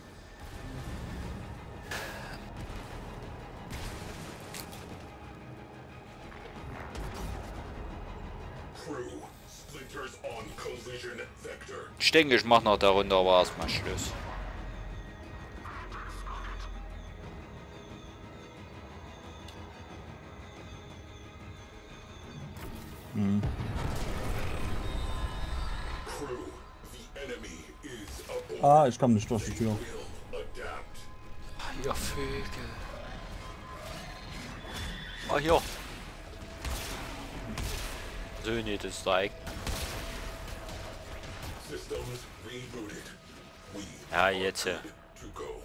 Crew, splinters on collision vector.
Ich denke, ich mach noch der Runde aber erstmal Schluss.
Crew, the enemy is aboard.
Ah, ich komme nicht durch die Tür.
Will adapt.
Ihr Vögel. Ah, hier. So, nee, das ist der Eik.
Systems rebooted. We
Ja, jetzt.
to go.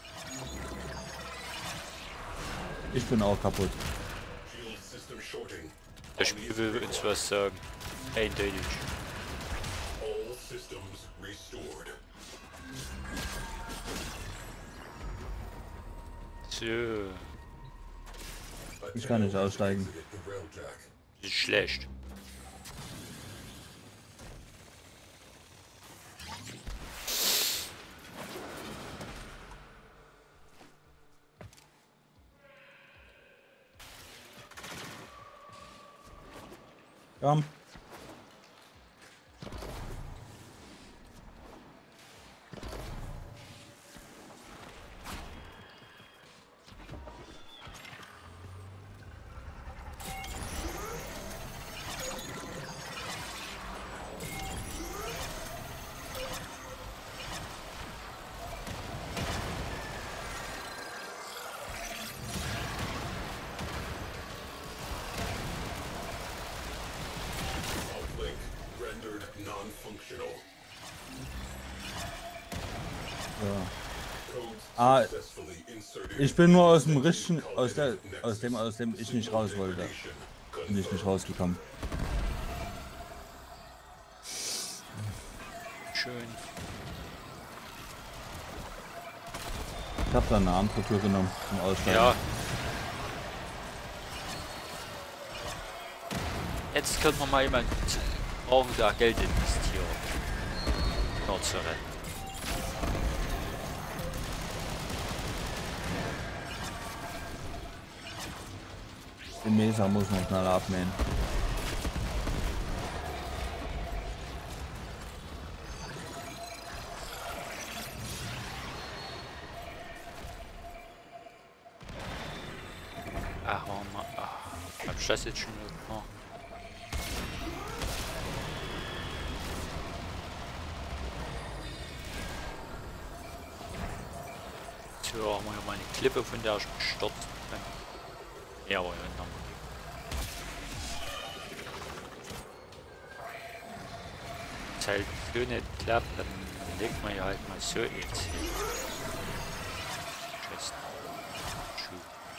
Ich bin auch kaputt.
Shield system shorting.
Das Spiel will uns was sagen. Eindeutig.
All systems restored.
So,
Ich kann nicht aussteigen.
Exited the railjack.
das ist schlecht.
Komm.
Uplink rendered non-functional.
Ja. Ah, ich bin nur aus dem richtigen, aus dem ich nicht raus wollte. Bin ich nicht rausgekommen.
Schön.
Ich habe da eine andere Tür genommen zum Aussteigen.
Ja. Jetzt könnte man mal jemand brauchen, da Geld investieren. Nur zu retten.
Den Mesa muss man schnell abmähen.
Ach, warum mal. Ach, hab ich das jetzt schon wieder gemacht? So, haben wir ja mal eine Klippe, von der ich gestürzt bin. Ja, aber ja, nochmal. Wenn es halt so nicht klappt, dann legt man ja halt mal so jetzt hin. Tschüss. Schuh.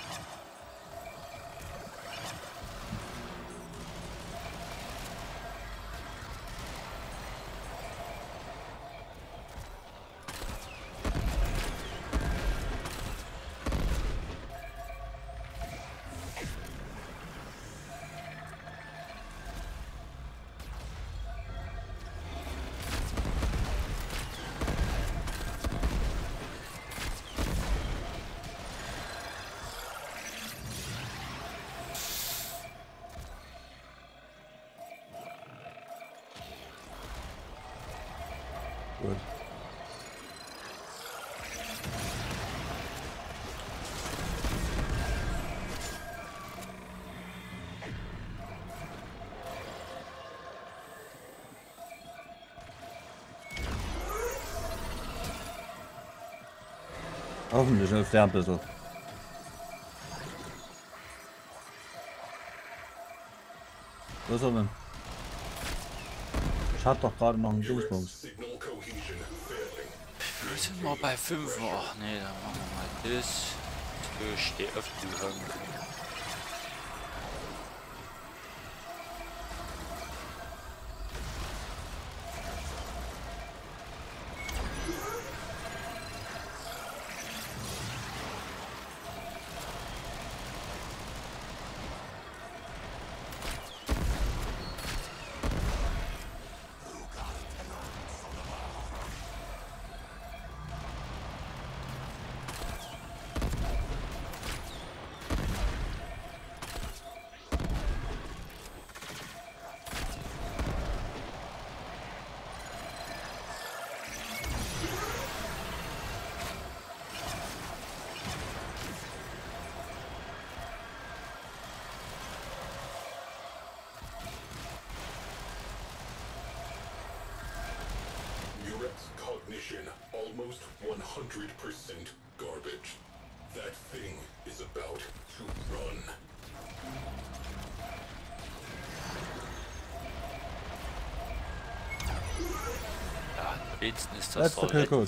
Gut. Hoffentlich hilft der ein bisschen. Was ist er denn? Ich hab doch gerade noch einen Dingsbums.
Signal cohesion failing.
Wir sind mal bei 5. Ach nee, dann machen wir mal das. Ich stehe auf die Hand.
Murex cognition almost 100% garbage. That thing is about to run.
Ja, wenigstens ist das
Letzter Killcode.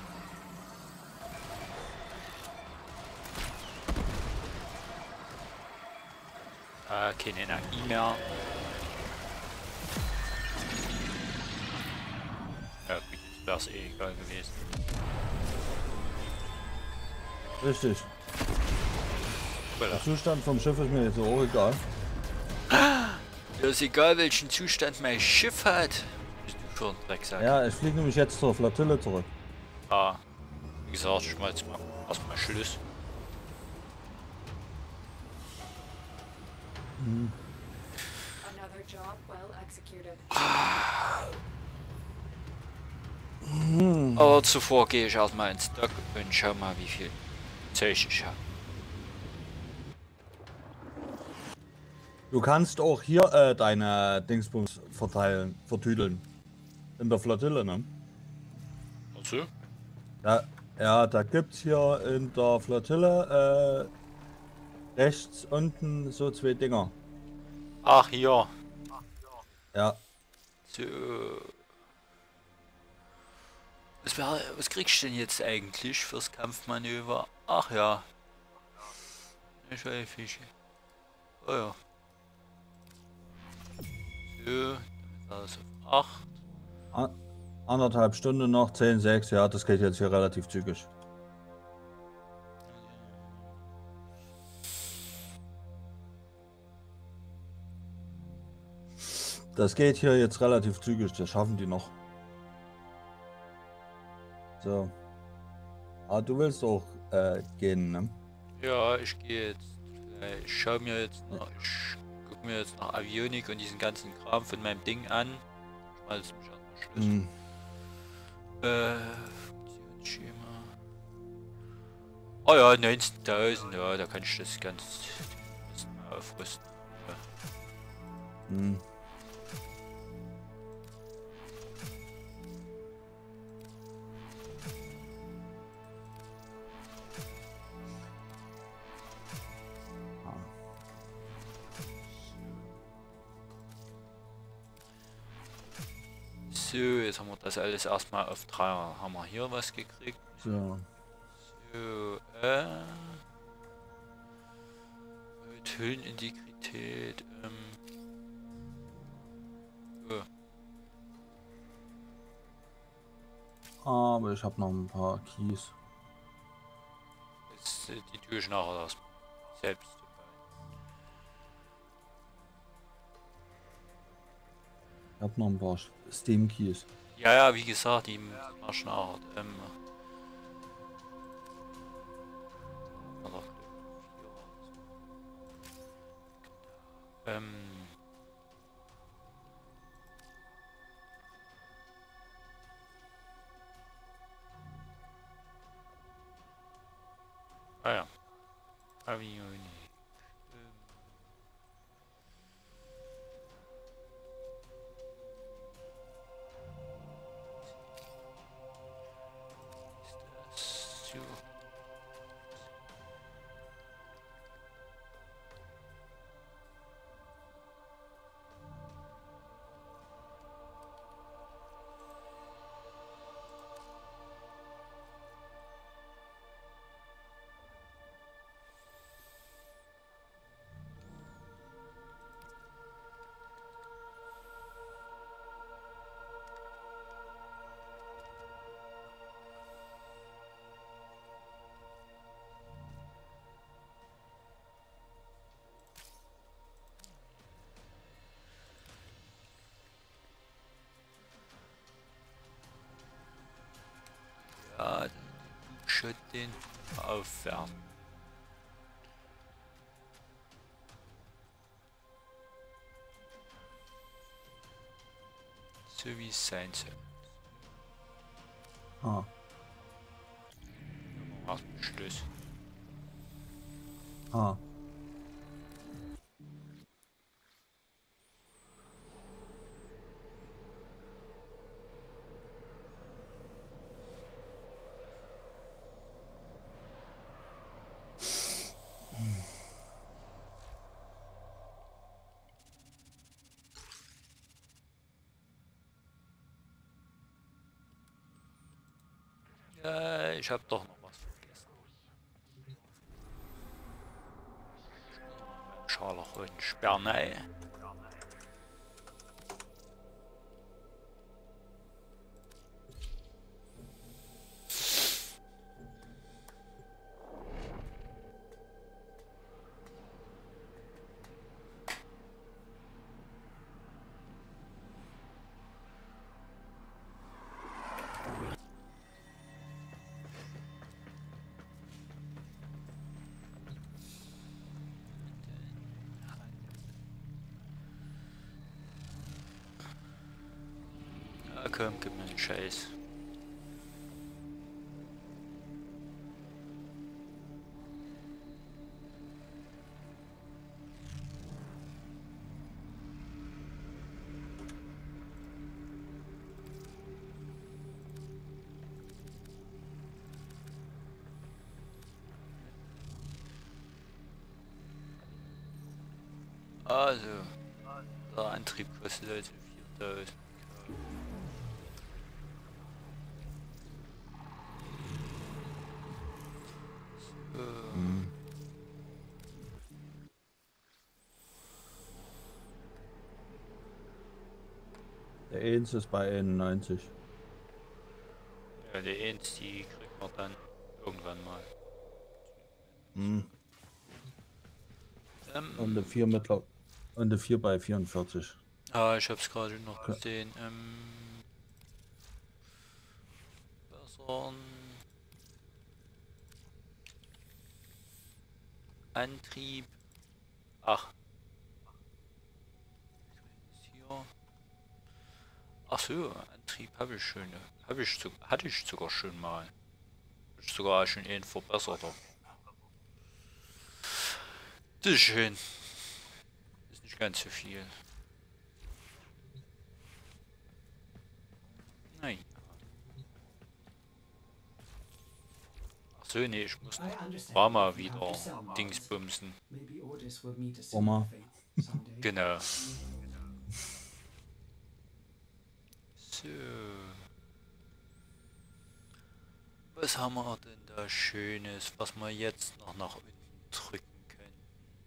Keine Energie mehr. Ja, gut, jetzt wäre es eh egal gewesen.
Richtig.
Voilà.
Der Zustand vom Schiff ist mir jetzt auch egal.
Ja, ist egal, welchen Zustand mein Schiff hat. Bist du für ein Drecksack?
Ja, ich fliege nämlich jetzt zur Flottille zurück.
Ah, wie gesagt, ich mach jetzt mal erstmal Schluss.
Another job well executed.
Aber zuvor gehe ich erstmal ins Dock und schau mal, wie viel Zeug ich habe.
Du kannst auch hier deine Dingsbums vertüdeln. In der Flottille, ne?
Also?
Ja, da gibt's hier in der Flottille rechts unten so 2 Dinger.
Ach, hier.
Ja,
So. Was kriegst du denn jetzt eigentlich fürs Kampfmanöver? Ach ja. Eine Scheibe Fische. Oh ja. So, damit ist auf 8.
Anderthalb Stunden noch, 10,6, ja, das geht jetzt hier relativ zügig. Das geht hier jetzt relativ zügig, das schaffen die noch. So. Ah, du willst auch gehen, ne?
Ja, ich gehe jetzt. Ich schaue mir jetzt noch. Ich gucke mir jetzt noch Avionik und diesen ganzen Kram von meinem Ding an. Schmalz mich erstmal Schluss.
Hm.
Funktionsschema. Oh ja, 19.000, ja, da kann ich das ganz mal aufrüsten. Ja.
Hm.
So, jetzt haben wir das alles erstmal auf 3. Haben wir hier was gekriegt.
So.
So, Hüllenintegrität,
Aber ich habe noch ein paar Keys.
die tue ich nachher erst selbst.
Ich habe noch ein paar Steam Keys.
Ja, ja, wie gesagt, die mach ich nachher. Ah ja. Avionik. Ist das so? Ja, schon den aufwärmen. So wie es sein soll.
Ah.
Macht Schluss.
Ah.
Ja, ich habe doch noch was vergessen. Scharlach und Spernei. Ja, komm, gib mir den Scheiß. Also, der Antrieb kostet also 4.000.
1 ist bei 91.
Ja, die 1, die kriegt man dann irgendwann mal.
Hm. Und
Ähm,
eine 4 mittler und eine 4 bei 44.
ah, ich hab's gerade noch gesehen. Besseren Antrieb. Ach. Hier. Ach so, Antrieb habe ich schon. Hatte ich sogar schon mal. Hab ich sogar schon einen verbesserter. Das ist schön. Ist nicht ganz so viel. Nein. Ach so, nee, ich muss war mal wieder Dingsbumsen.
Oma.
Genau. So. Was haben wir denn da Schönes, was wir jetzt noch nach unten drücken können?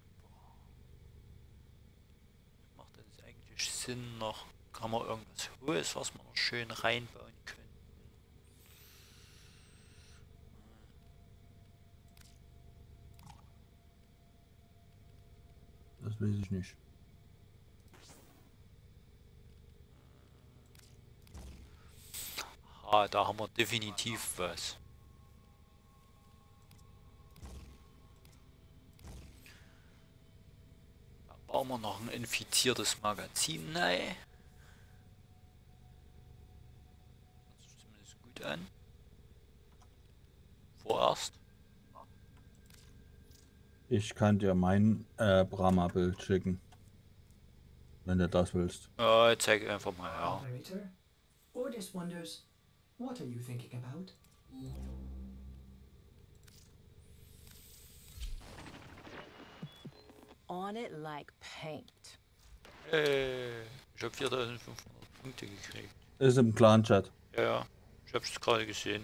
Macht das eigentlich Sinn noch? Kann man irgendwas Hohes, was wir noch schön reinbauen können?
Das weiß ich nicht.
Ah, da haben wir definitiv was. Da bauen wir noch ein infiziertes Magazin rein. Hört sich zumindest gut an. Vorerst.
Ich kann dir mein Brahma-Bild schicken. Wenn du das willst.
Zeig einfach mal her.
Operator, Ordis wonders, what are you thinking about?
On it like paint.
Ich habe 4500 Punkte gekriegt.
Ist im Clan-Chat.
Ja, ja. Ich hab's gerade gesehen.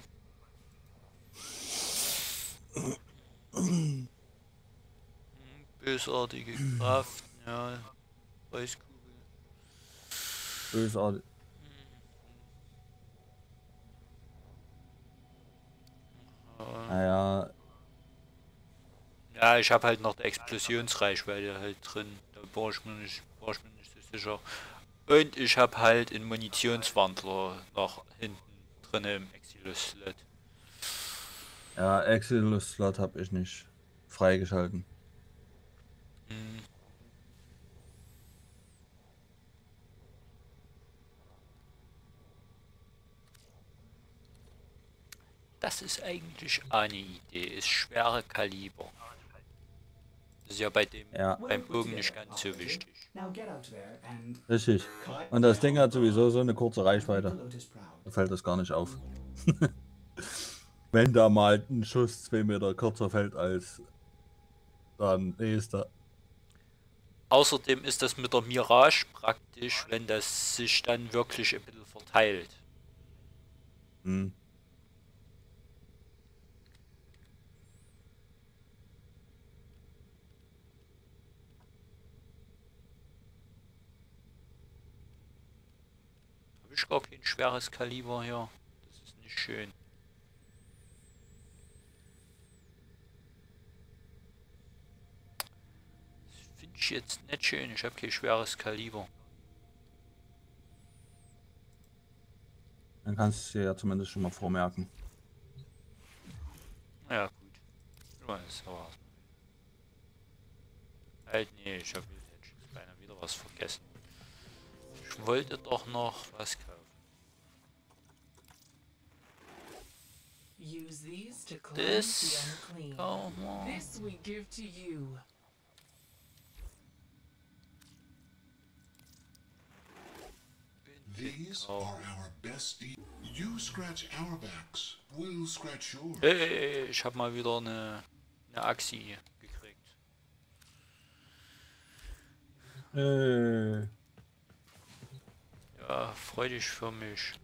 Bösartige Kraft, ja. Weißkugel.
Bösartig. Naja,
Ja, ich habe halt noch die Explosionsreichweite halt drin. Da war ich mir nicht so sicher. Und ich habe halt einen Munitionswandler noch hinten drin im Exilus-Slot.
ja, Exilus-Slot habe ich nicht freigeschalten.
Das ist eigentlich eine Idee, ist schwere Kaliber. Das ist ja bei dem beim Bogen nicht ganz so wichtig.
Now get out there and
Richtig. Und das Ding hat sowieso so eine kurze Reichweite.
Lotus Proud.
Da fällt das gar nicht auf. Wenn da mal ein Schuss 2 Meter kürzer fällt als dann nächster.
Außerdem ist das mit der Mirage praktisch, wenn das sich dann wirklich ein bisschen verteilt.
Hm.
Habe ich gar kein schweres Kaliber hier. Das ist nicht schön. Das finde ich jetzt nicht schön. Ich habe kein schweres Kaliber.
Dann kannst du es dir ja zumindest schon mal vormerken.
Ja, gut. Ja, das war's. Halt, nee, ich habe jetzt beinahe wieder was vergessen. Ich wollte doch noch was kaufen.
Use these to cleanse
Das
the unclean.
kann man.
This we give to you.
These are our best deals. You scratch our backs, we'll scratch yours.
Ich habe mal wieder eine Axi gekriegt. Ja, freu dich für mich.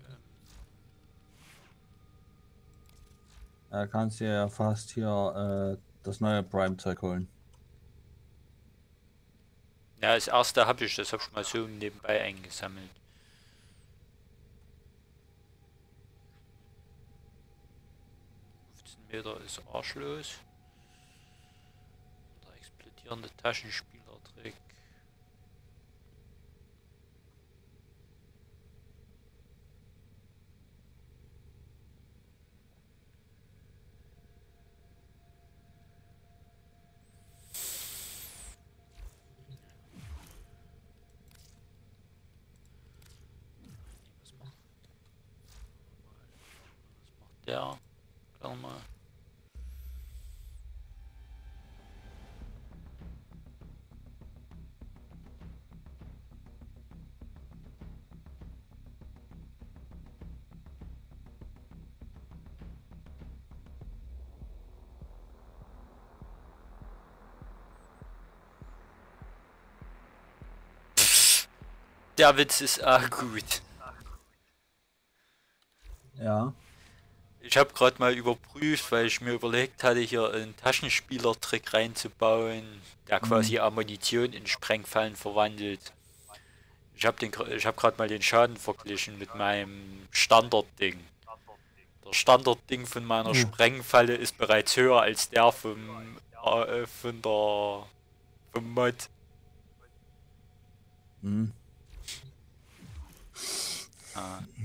Da kannst du dir ja fast hier das neue Prime-Zeug holen.
Ja, das erste habe ich, das habe ich mal so nebenbei eingesammelt. Meter ist arschlos. Der explodierende Taschenspielertrick. Ja, kann mal. Der Witz ist auch gut.
Ja.
Ich habe gerade mal überprüft, weil ich mir überlegt hatte, hier einen Taschenspielertrick reinzubauen, der quasi Ammunition in Sprengfallen verwandelt. Ich habe gerade mal den Schaden verglichen mit meinem Standardding. Der Standardding von meiner Sprengfalle ist bereits höher als der vom Mod.
Hm.
Ah.